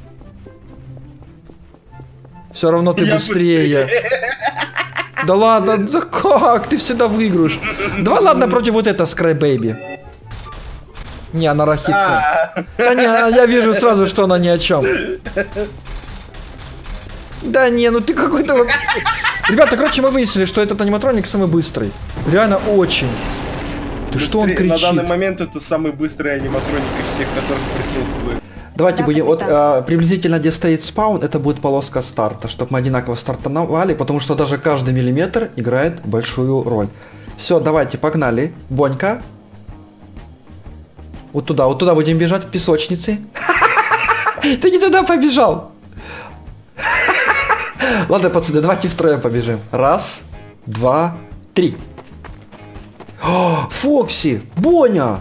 Все равно ты Я быстрее. Да ладно, да как? Ты всегда выиграешь. Давай, ладно, против вот это Скраб Бэйби. Не, она рахитка. Да не, я вижу сразу, что она ни о чем. Да не, ну ты какой-то вообще... Ребята, короче, мы выяснили, что этот аниматроник самый быстрый. Реально очень. Ты что он кричит? На данный момент это самый быстрый аниматроник из всех, которых присутствует. Давайте Да, будем, вот капитан. приблизительно где стоит спаун, это будет полоска старта, чтобы мы одинаково стартовали, потому что даже каждый миллиметр играет большую роль. Все, давайте, погнали. Бонька. Вот туда будем бежать, к песочнице. Ты не туда побежал. Ладно, пацаны, давайте втроем побежим. Раз, два, три. О, Фокси, Боня.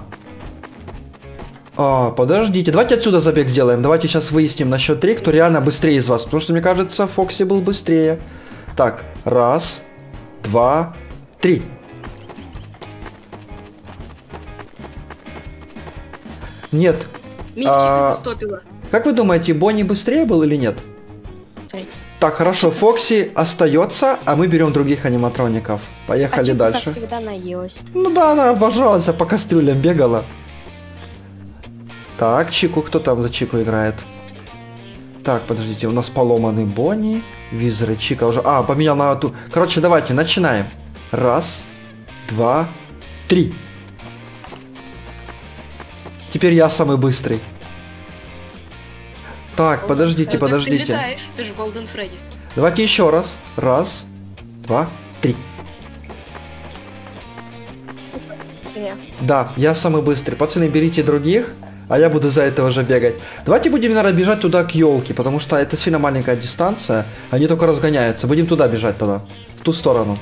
Подождите, давайте отсюда забег сделаем. Давайте сейчас выясним на счет 3, кто реально быстрее из вас. Потому что, мне кажется, Фокси был быстрее. Так, раз, два, три. Нет. Меня застопило. Как вы думаете, Бонни быстрее был или нет? Ой. Так, хорошо, Фокси остается, а мы берем других аниматроников. Поехали Чипа, дальше. как всегда, наелась. Ну да, она обожалась, по кастрюлям бегала. Так, Чику, кто там за Чику играет? Так, подождите, у нас поломанный Бонни, визоры Чика уже... поменял на ту... Короче, давайте, начинаем. Раз, два, три. Теперь я самый быстрый. Так, подождите, Ты подождите. летаешь, ты же Голден Фредди. Давайте еще раз. Раз, два, три. Да, я самый быстрый. Пацаны, берите других, а я буду за этого же бегать. Давайте будем, наверное, бежать туда к елке, потому что это сильно маленькая дистанция. Они только разгоняются. Будем туда бежать тогда. В ту сторону.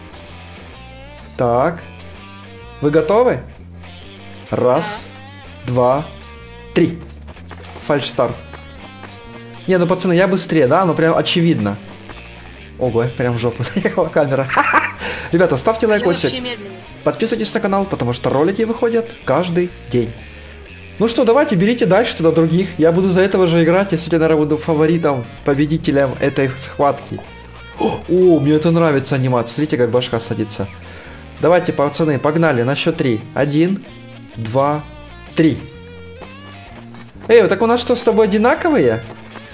Так. Вы готовы? Раз, два, три. Фальш-старт. Не, ну пацаны, я быстрее, да? Ну прям очевидно. Ого, прям в жопу заехала камера. Ребята, ставьте Я лайкосик. вообще медленный. Подписывайтесь на канал, потому что ролики выходят каждый день. Ну что, давайте, берите дальше туда других. Я буду за этого же играть, если я, наверное, буду фаворитом, победителем этой схватки. О, мне это нравится анимация. Смотрите, как башка садится. Давайте, пацаны, погнали, на счет 3. 1, 2, 3. Эй, так у нас что, с тобой одинаковые?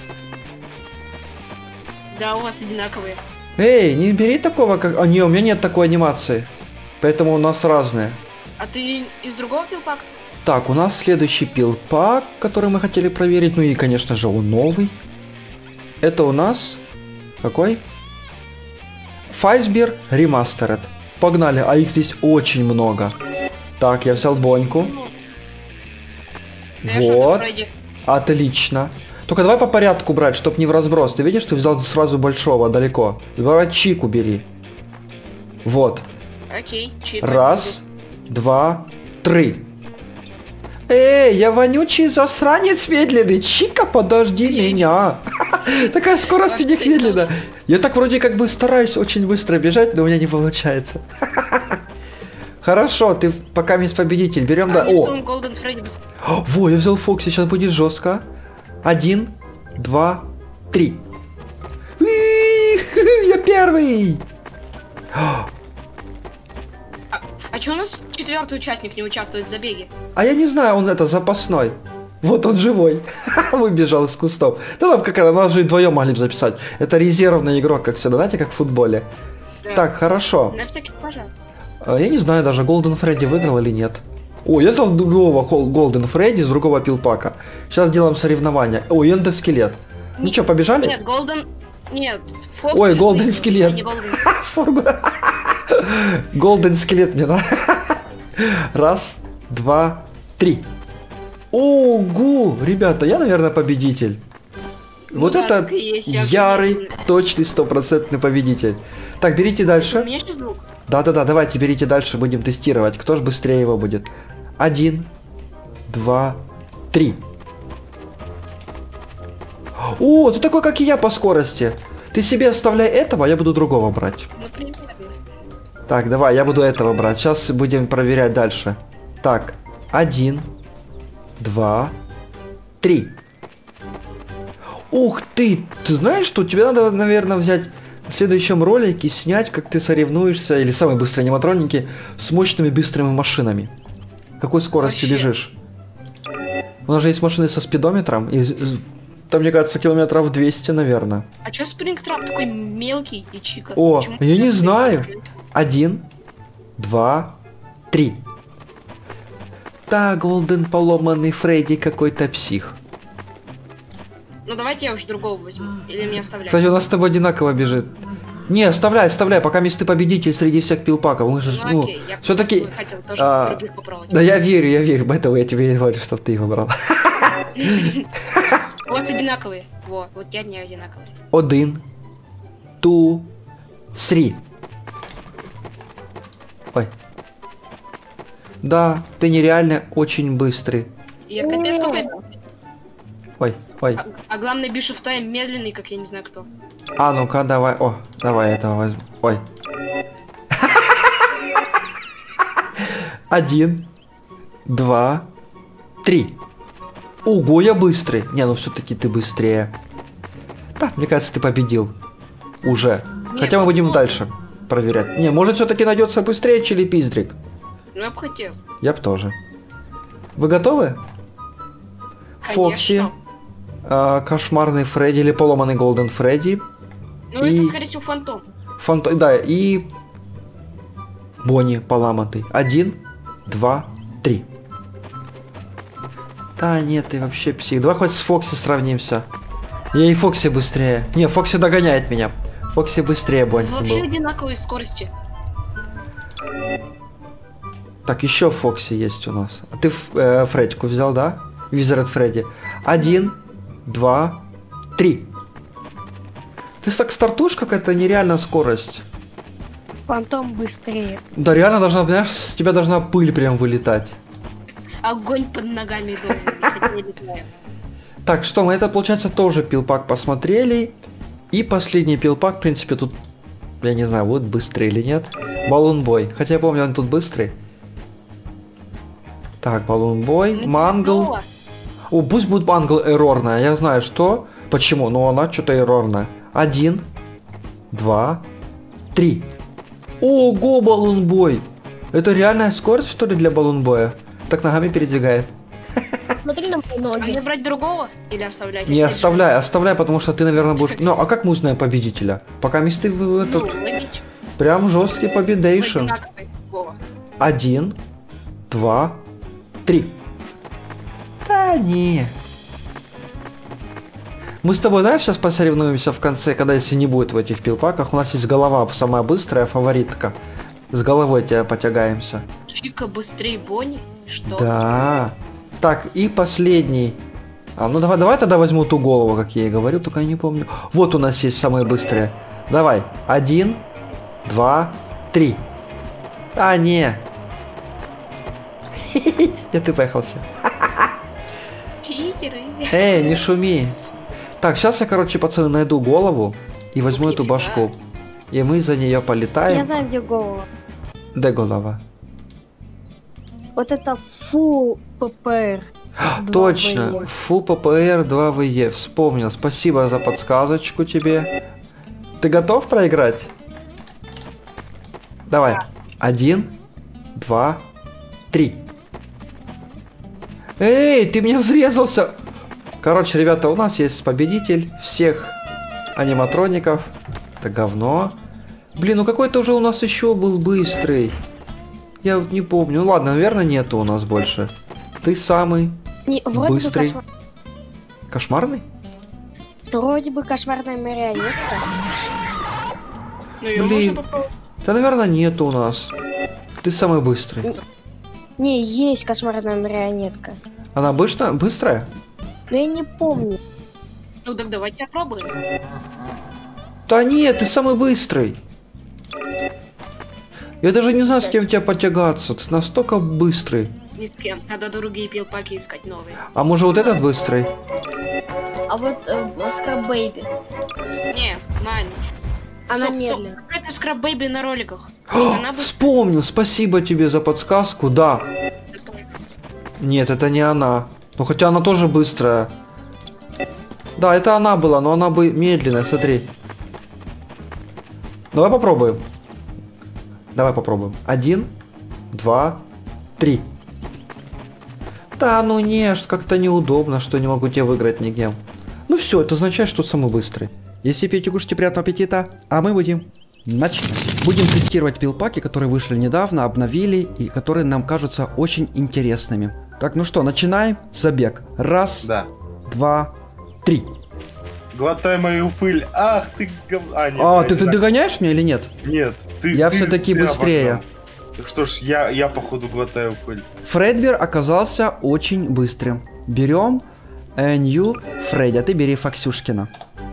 Да, у вас одинаковые. Эй, не бери такого, как... не, у меня нет такой анимации. Поэтому у нас разные. А ты из другого пилпака? Так, у нас следующий пилпак, который мы хотели проверить. Ну и, конечно же, он новый. Это у нас... Какой? Файсбер Remastered. Погнали, а их здесь очень много. Так, я взял Боньку. Да я Вот. Фредди. Отлично. Только давай по порядку брать, чтоб не в разброс. Ты видишь, ты взял сразу большого, далеко. Давай Чику бери. Вот. Окей, чип. Раз, два, три. Эй, я вонючий засранец медленный. Чика, подожди меня. Такая скорость у них медленная. Я так вроде как бы стараюсь очень быстро бежать, но у меня не получается. Хорошо, ты пока есть победитель. Берем, да. О, Голден Фредди быстрее. во, я взял Фокси, сейчас будет жестко. 1, 2, 3. Я первый. А что у нас четвертый участник не участвует в забеге? А я не знаю, он это запасной. Вот он живой. Выбежал из кустов. Да нам как нас же вдвоем могли бы записать. Это резервный игрок, как всегда, знаете, как в футболе. Да. Так, хорошо. На всякий пожар. Я не знаю даже, Голден Фредди выиграл или нет. О, я взял другого Голден Фредди с другого пилпака. Сейчас делаем соревнования. О, эндоскелет. Ну Не- что, побежали? Нет, Голден... Нет, Фокс Ой, уже Голден выиграл, скелет. а не Голден. Голден скелет мне нравится. Раз, два, три. Ого, ребята, я, наверное, победитель. Ну Вот да, это так и есть, я ярый, охренительный. точный, стопроцентный победитель. Так, берите У дальше. меня сейчас звук. Да-да-да, давайте берите дальше, будем тестировать. Кто же быстрее его будет? 1, 2, 3. О, ты такой, как и я по скорости. Ты себе оставляй этого, я буду другого брать. Ну, примерно. Так, давай, я буду этого брать. Сейчас будем проверять дальше. Так, 1, 2, 3. Ух ты! Ты знаешь, что тебе надо, наверное, взять в следующем ролике, снять, как ты соревнуешься, или самые быстрые аниматроники, с мощными быстрыми машинами. Какой скоростью Вообще. бежишь? У нас же есть машины со спидометром, и там, мне кажется, километров 200, наверное. А чё Спрингтрап такой мелкий и чика? О, Почему я не такой знаю. большой? 1, 2, 3. Да, Голден поломанный Фредди какой-то псих. Ну давайте я уж другого возьму. Или мне оставлять? Кстати, у нас с тобой одинаково бежит. Не, оставляй, пока ты победитель среди всех пилпаков. Мы же, Ну окей, я все-таки... просто хотел тоже других попробовать. Да я верю, поэтому я тебе и говорю, чтобы ты его брал. У вас одинаковые. Вот я не одинаковый. 1, 2, 3. Ой. Да, ты нереально очень быстрый. Я капец какой. Ой. А главное, Бишев Тайм медленный, как я не знаю кто. А ну-ка, давай. О, давай этого возьму. Ой. 1, 2, 3. Ого, я быстрый. Не, ну все-таки ты быстрее. Да, мне кажется, ты победил. Уже. Не, Хотя мы будем возможно. дальше проверять. Не, может все-таки найдется быстрее, Чили Пиздрик. Ну я бы хотел. Я б тоже. Вы готовы? Фокси, Конечно. кошмарный Фредди или поломанный Голден Фредди. Ну И- это скорее всего фантом. Да, и Бонни поломатый. 1, 2, 3. Да нет, ты вообще псих. Давай хоть с Фокси сравнимся. Я и Фокси быстрее. Не, Фокси догоняет меня. Фокси быстрее Бонни Вообще был. одинаковые скорости. Так, еще Фокси есть у нас. А ты Фреддику взял, да? Визард Фредди. 1, 2, 3. Ты так стартуешь, какая-то нереальная скорость. Фантом быстрее. Да реально должна, знаешь, с тебя должна пыль прям вылетать. Огонь под ногами должен. Я не летаю. Так, что мы это, получается, тоже пилпак посмотрели. И последний пилпак, в принципе, тут, я не знаю, вот быстрый или нет. Баллон-бой. Хотя я помню, он тут быстрый. Так, баллон-бой, мангл. Ну, О, пусть будет мангл эррорная. Я знаю, что. Почему? Но она что-то эррорная. 1, 2, 3. Ого, баллон-бой. Это реальная скорость, что ли, для баллон-боя? Так ногами передвигает. Смотри на мои А ноги. мне брать другого? Или оставлять? Не, Опять же, оставляй, потому что ты, наверное, будешь... Ну, а как мы узнаем победителя? Пока месты в Ну, этот... логично. Прям жесткий победейшн. Одинаковые. Вова. 1, 2, 3. Да не. Мы с тобой, знаешь, сейчас посоревнуемся в конце, когда если не будет в этих пилпаках. У нас есть голова самая быстрая, фаворитка. С головой тебя потягаемся. Чика быстрее Бонни? Что? Да. Так, и последний. Ну давай тогда возьму ту голову, как я и говорю, только я не помню. Вот у нас есть самые быстрые. Давай. 1, 2, 3. А, не. Я ты поехался. Читеры. Эй, не шуми. Так, сейчас я, короче, пацаны, найду голову и возьму эту Нифига. башку. И мы за нее Я полетаем. знаю, где голова. Где голова? Вот это фу ППР. Точно. Фу ППР 2ВЕ. Вспомнил. Спасибо за подсказочку тебе. Ты готов проиграть? Давай. 1, 2, 3. Эй, ты меня врезался! Короче, ребята, у нас есть победитель всех аниматроников. Это говно. Блин, ну какой-то уже у нас еще был быстрый. Я вот не помню. Ну ладно, наверное, нету у нас больше. Ты самый Вроде быстрый. бы Кошмарный? вроде бы кошмарная марионетка. Ну ее Блин. можно попробовать. Да, наверное, нету у нас. Ты самый быстрый. Не, есть кошмарная марионетка. Она быстрая? Но я не помню. Ну так давайте попробуем. Да нет, ты самый быстрый. Я даже не знаю, с кем тебя потягаться. Ты настолько быстрый. Ни с кем. Надо другие пилпаки искать новые. А может вот этот быстрый? А вот Скраб Бэйби. Не, Мань. Она медленная. Это Скраб Бэйби на роликах. Потому что она быстрее. Вспомнил, спасибо тебе за подсказку, да. Нет, это не она. Ну хотя она тоже быстрая. Да, это она была, но она бы медленная, смотри. Давай попробуем. Давай попробуем. 1, 2, 3. Да, ну нет, как-то неудобно, что не могу тебя выиграть нигде. Ну все, это означает, что самый быстрый. Если пьете, кушайте, приятного аппетита. А мы будем начинать. Будем тестировать пилпаки, которые вышли недавно, обновили и которые нам кажутся очень интересными. Так, ну что, начинаем. Забег. Раз, Да. 2, 3. Глотай мою пыль. Ах ты нет, А, я ты не так. догоняешь меня или нет? Нет, ты. Я ты- все-таки ты быстрее. обогнал. Так что ж, я походу глотаю пыль. Фредбер оказался очень быстрым. Берем Нью Фредди, а ты бери Фоксюшкина.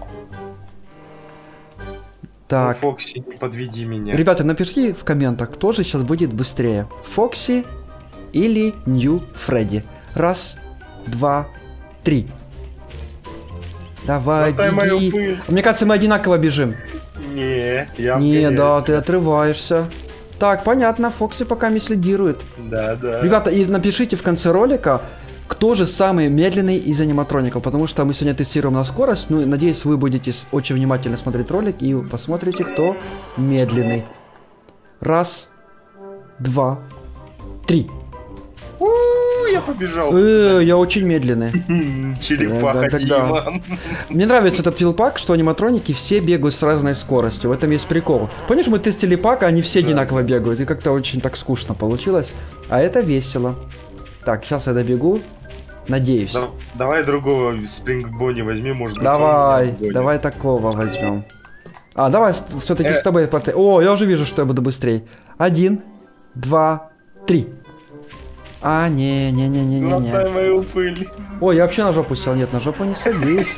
Так, Ну, Фокси, не подведи меня. ребята, напишите в комментах, кто же сейчас будет быстрее. Фокси или Нью Фредди. Раз, 2, 3. Давай, Глотай мою беги. пыль. Мне кажется, мы одинаково бежим. Не, я Не, обгоняю. да, ты отрываешься. Так, понятно, Фокси пока мисс лидирует. Да. Ребята, и напишите в конце ролика, кто же самый медленный из аниматроников, потому что мы сегодня тестируем на скорость. Ну, и надеюсь, вы будете очень внимательно смотреть ролик и посмотрите, кто медленный. Раз, 2, 3. Я побежал. Я очень медленный. Черепаха Да, тогда. Дима. Мне нравится этот пилпак, что аниматроники все бегают с разной скоростью. В этом есть прикол. Помнишь, мы тестили пак, а они все одинаково бегают. И как-то очень так скучно получилось. А это весело. Так, сейчас я добегу. Надеюсь. Давай другого Спринг Бонни возьми, может быть. Давай, он меня обгонит. давай такого возьмем. А, давай все-таки с тобой. О, я уже вижу, что я буду быстрее. 1, 2, 3. А, не. Глотай мою пыль. Ой, я вообще на жопу сел. Нет, на жопу не садись.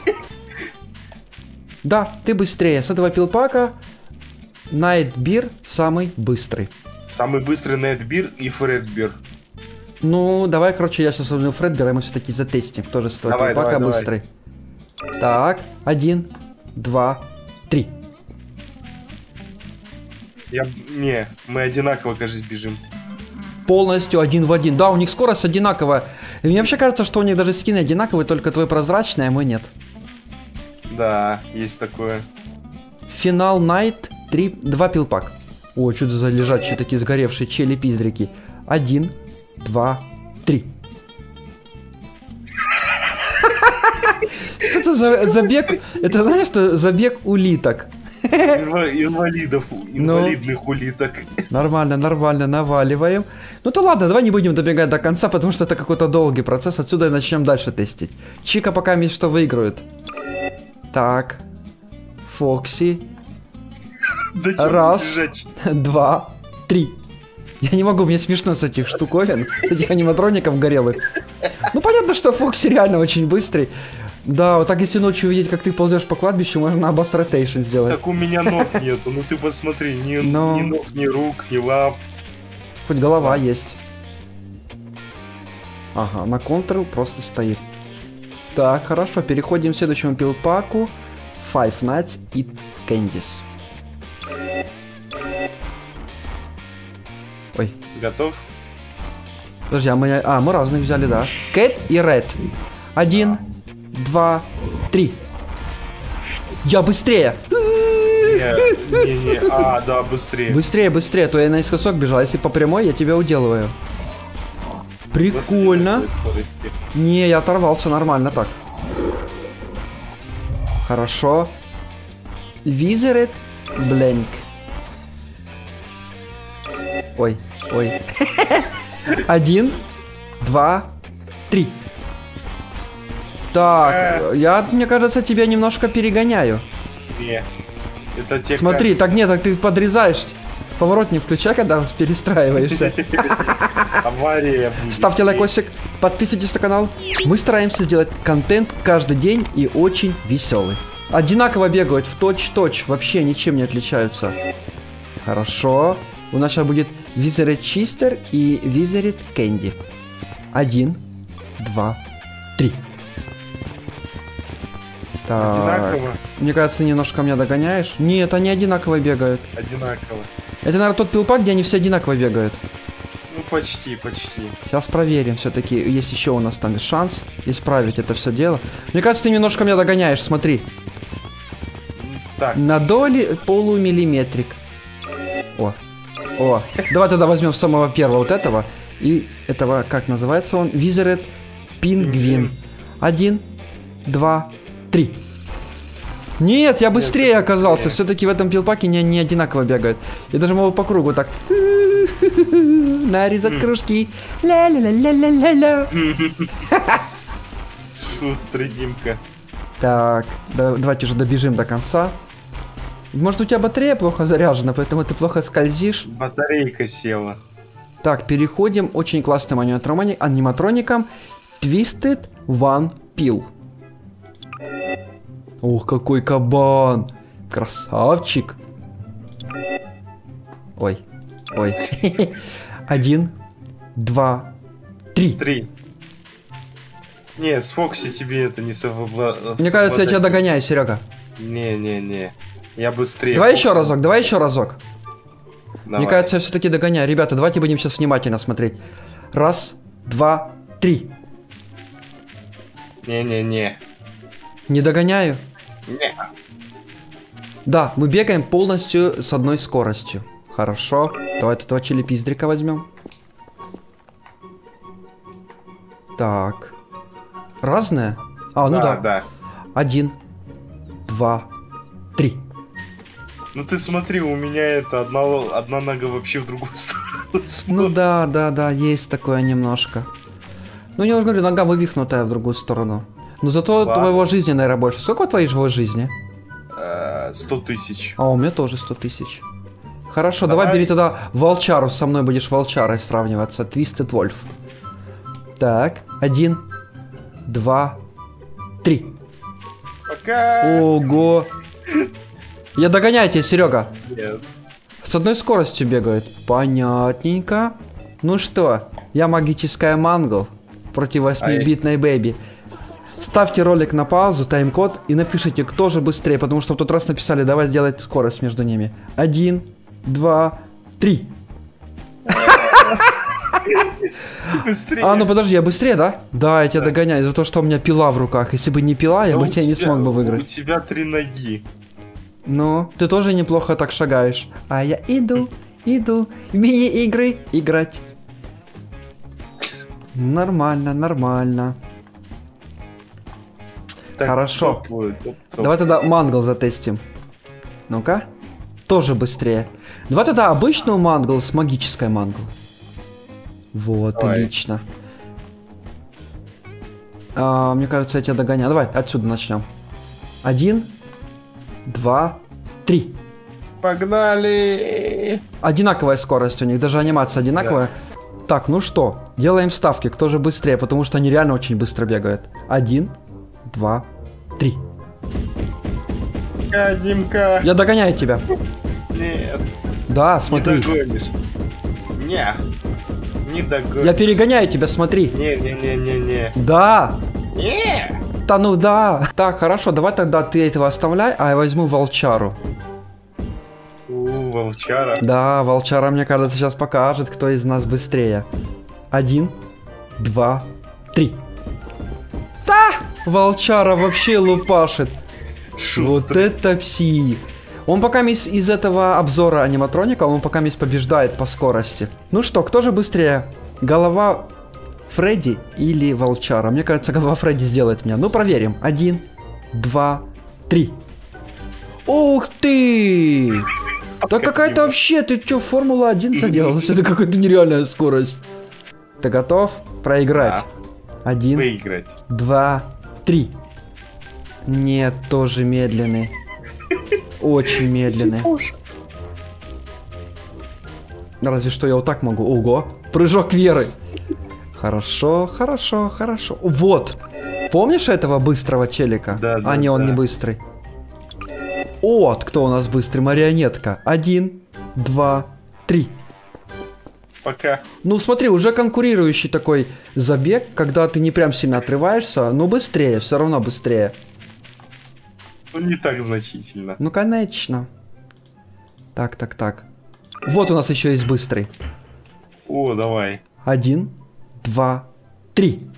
Да, ты быстрее. С этого пилпака Найтбир самый быстрый. Самый быстрый Найтбир и Фредбир. Ну, давай, короче, я сейчас возьму Фредбера, и мы все-таки затестим, кто же с этого Давай, пилпака давай. быстрый. Так, 1, 2, 3. Не, мы одинаково, кажется, бежим. Полностью один в один. Да, у них скорость одинаковая. И мне вообще кажется, что у них даже скины одинаковые, только твой прозрачный, а мой нет. Да, есть такое. Финал Найт 2 пилпак. О, что это за лежачие такие сгоревшие чели-пиздрики. 1, 2, 3. Что это за забег? Это знаешь, что забег улиток? Инвалидных улиток. Нормально, наваливаем. Ну то ладно, давай не будем добегать до конца, потому что это какой-то долгий процесс. Отсюда и начнем дальше тестить. Чика пока есть что выигрывает. Так. Фокси. Да чё Раз, бежать? 2, 3. Я не могу, мне смешно с этих штуковин, с этих аниматроников горелых. Ну понятно, что Фокси реально очень быстрый. Да, вот так если ночью увидеть, как ты ползешь по кладбищу, можно обос ротейшн сделать. Так у меня ног нету, ну ты посмотри, ни Но- ног, ни рук, ни лап. Хоть голова есть. Ага, на контрол просто стоит. Так, хорошо, переходим к следующему пилпаку. Five Nights и Candies. Ой, Готов? подожди, мы разных взяли, да. Кэт и Ред. 1, 2, 3. Я быстрее. Не-не. А, да, быстрее. Быстрее, быстрее, а то я наискосок бежал. Если по прямой, я тебя уделываю. Прикольно. Не, я оторвался нормально так. Хорошо. Wizard Blank. Ой, ой. 1, 2, 3. Так, мне кажется, тебя немножко перегоняю. Не. Это те, Смотри, так нет, так ты подрезаешь. Поворот не включай, когда перестраиваешься. Авария. Ставьте лайкосик, подписывайтесь на канал. Мы стараемся сделать контент каждый день и очень веселый. Одинаково бегают, в точь-точь, вообще ничем не отличаются. Хорошо. У нас сейчас будет Wizard Чистер и Wizard Кэнди. 1, 2, 3. Так. Одинаково? Мне кажется, немножко меня догоняешь. Нет, они одинаково бегают. Одинаково. Это, наверное, тот пилпак, где они все одинаково бегают. Ну, почти, почти. Сейчас проверим, все-таки есть еще у нас там шанс исправить это все дело. Мне кажется, ты немножко меня догоняешь, смотри. Так. На доли полумиллиметрик. О, о. Давай тогда возьмем самого первого вот этого. И этого, как называется он? Wizard Пингвин. 1, 2, 3. Нет, я быстрее оказался. Все-таки в этом пилпаке не одинаково бегают. Я даже могу по кругу так. Нарезать кружки. Ля-ля-ля-ля-ля-ля. Шустрый Димка. Так, давайте уже добежим до конца. Может, у тебя батарея плохо заряжена, поэтому ты плохо скользишь. Батарейка села. Так, переходим очень классным аниматроником. Twisted One Pill. Ух, какой кабан. Красавчик. Ой, ой. 1, 2, 3. 3. Не, с Фокси тебе это не совладать. Мне кажется, я тебя догоняю, Серега. Не. Я быстрее. Давай еще разок, давай еще разок. Давай. Мне кажется, я все-таки догоняю. Ребята, давайте будем сейчас внимательно смотреть. 1, 2, 3. Не. Не догоняю? Не. Да, мы бегаем полностью с одной скоростью. Хорошо. Давай этого чили-пиздрика возьмем. Так. Разное? А, ну да. 1, 2, 3. Ну ты смотри, у меня это одна нога вообще в другую сторону. Ну да, есть такое немножко. Ну, я уже говорю, нога вывихнутая в другую сторону. Но зато твоего жизни, наверное, больше. Сколько у твоей живой жизни? 100 тысяч. А у меня тоже 100 тысяч. Хорошо, давай бери тогда волчару. Со мной будешь волчарой сравниваться. Twisted Wolf. Так, 1, 2, 3. Пока. Ого. Я догоняю тебя, Серега. Нет. С одной скоростью бегают. Понятненько. Ну что, я магическая мангл против 8-битной бэби. Ставьте ролик на паузу, тайм-код и напишите, кто же быстрее, потому что в тот раз написали, давай сделать скорость между ними. 1, 2, 3. Быстрее. А, ну подожди, я быстрее, да? Да, я тебя догоняю, за то, что у меня пила в руках. Если бы не пила, я бы тебя не смог бы У выиграть. тебя 3 ноги. Ну, ты тоже неплохо так шагаешь. А я иду в мини-игры играть. Нормально. Так, Хорошо. топ. Давай тогда мангл затестим. Ну-ка. Тоже быстрее. Давай тогда обычную мангл с магической мангл. Вот, Давай. отлично. Мне кажется, я тебя догоняю. Давай, отсюда начнем. 1, 2, 3. Погнали! Одинаковая скорость у них, даже анимация одинаковая. Так, ну что, делаем ставки, кто же быстрее, потому что они реально очень быстро бегают. 1, 2, 3. Димка. Я догоняю тебя. Нет. Да, смотри. Не догонишь. Не догонишь. Я перегоняю тебя, смотри. Не. Да. Не. Да ну да. Так, хорошо, давай тогда ты этого оставляй, а я возьму волчару. Волчара. Да, волчара, мне кажется, сейчас покажет, кто из нас быстрее. 1, 2, 3. Да! Волчара вообще лупашит. Шустрый. Вот это псих. Он пока из этого обзора аниматроника, он пока побеждает по скорости. Ну что, кто же быстрее? Голова Фредди или Волчара? Мне кажется, голова Фредди сделает меня. Ну, проверим. 1, 2, 3. Ух ты! Да какая-то вообще, ты что, Формула-1 заделался? Это какая-то нереальная скорость. Ты готов проиграть? 1, Выиграть. 2, 3. Нет, тоже медленный. Очень медленный. Разве что я вот так могу. Ого, прыжок веры. Хорошо, хорошо, хорошо. Вот. Помнишь этого быстрого челика? Да, да, не, он да. не быстрый. Вот кто у нас быстрый, марионетка. 1, 2, 3. Пока. Ну смотри, уже конкурирующий такой забег, когда ты не прям сильно отрываешься, но быстрее, все равно быстрее. Ну, не так значительно. Ну, конечно. Так, так, так. Вот у нас еще есть быстрый. О, давай. 1, 2, 3.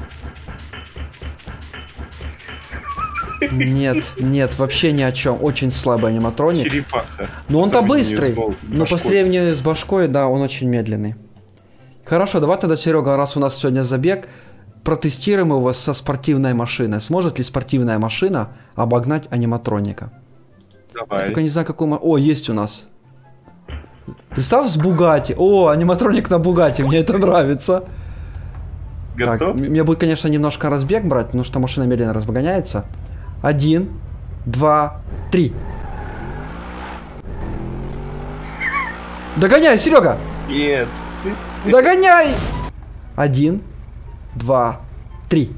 Нет, нет, вообще ни о чем. Очень слабый аниматроник. Черепаха. Но он-то По сравнению быстрый. с Но по башкой. сравнению с башкой, да, он очень медленный. Хорошо, давай тогда, Серега, раз у нас сегодня забег, протестируем его со спортивной машиной. Сможет ли спортивная машина обогнать аниматроника? Я Давай. только не знаю, какую... О, есть у нас. Представь, с Бугатти. О, аниматроник на Бугатти, мне это нравится. Так, Готов? мне будет, конечно, немножко разбег брать, потому что машина медленно разгоняется. 1, 2, 3. Догоняй, Серега! Нет. Догоняй! 1, 2, 3.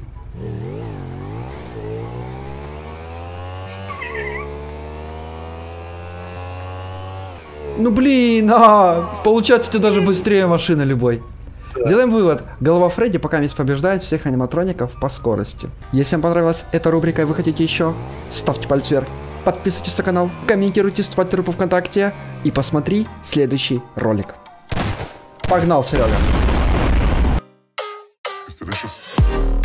Ну блин, получается, ты даже быстрее машины любой. Сделаем вывод. Голова Фредди пока побеждает всех аниматроников по скорости. Если вам понравилась эта рубрика и вы хотите еще, ставьте палец вверх, подписывайтесь на канал, комментируйте, ставьте группу ВКонтакте и посмотри следующий ролик. Погнал, Серега. It's delicious.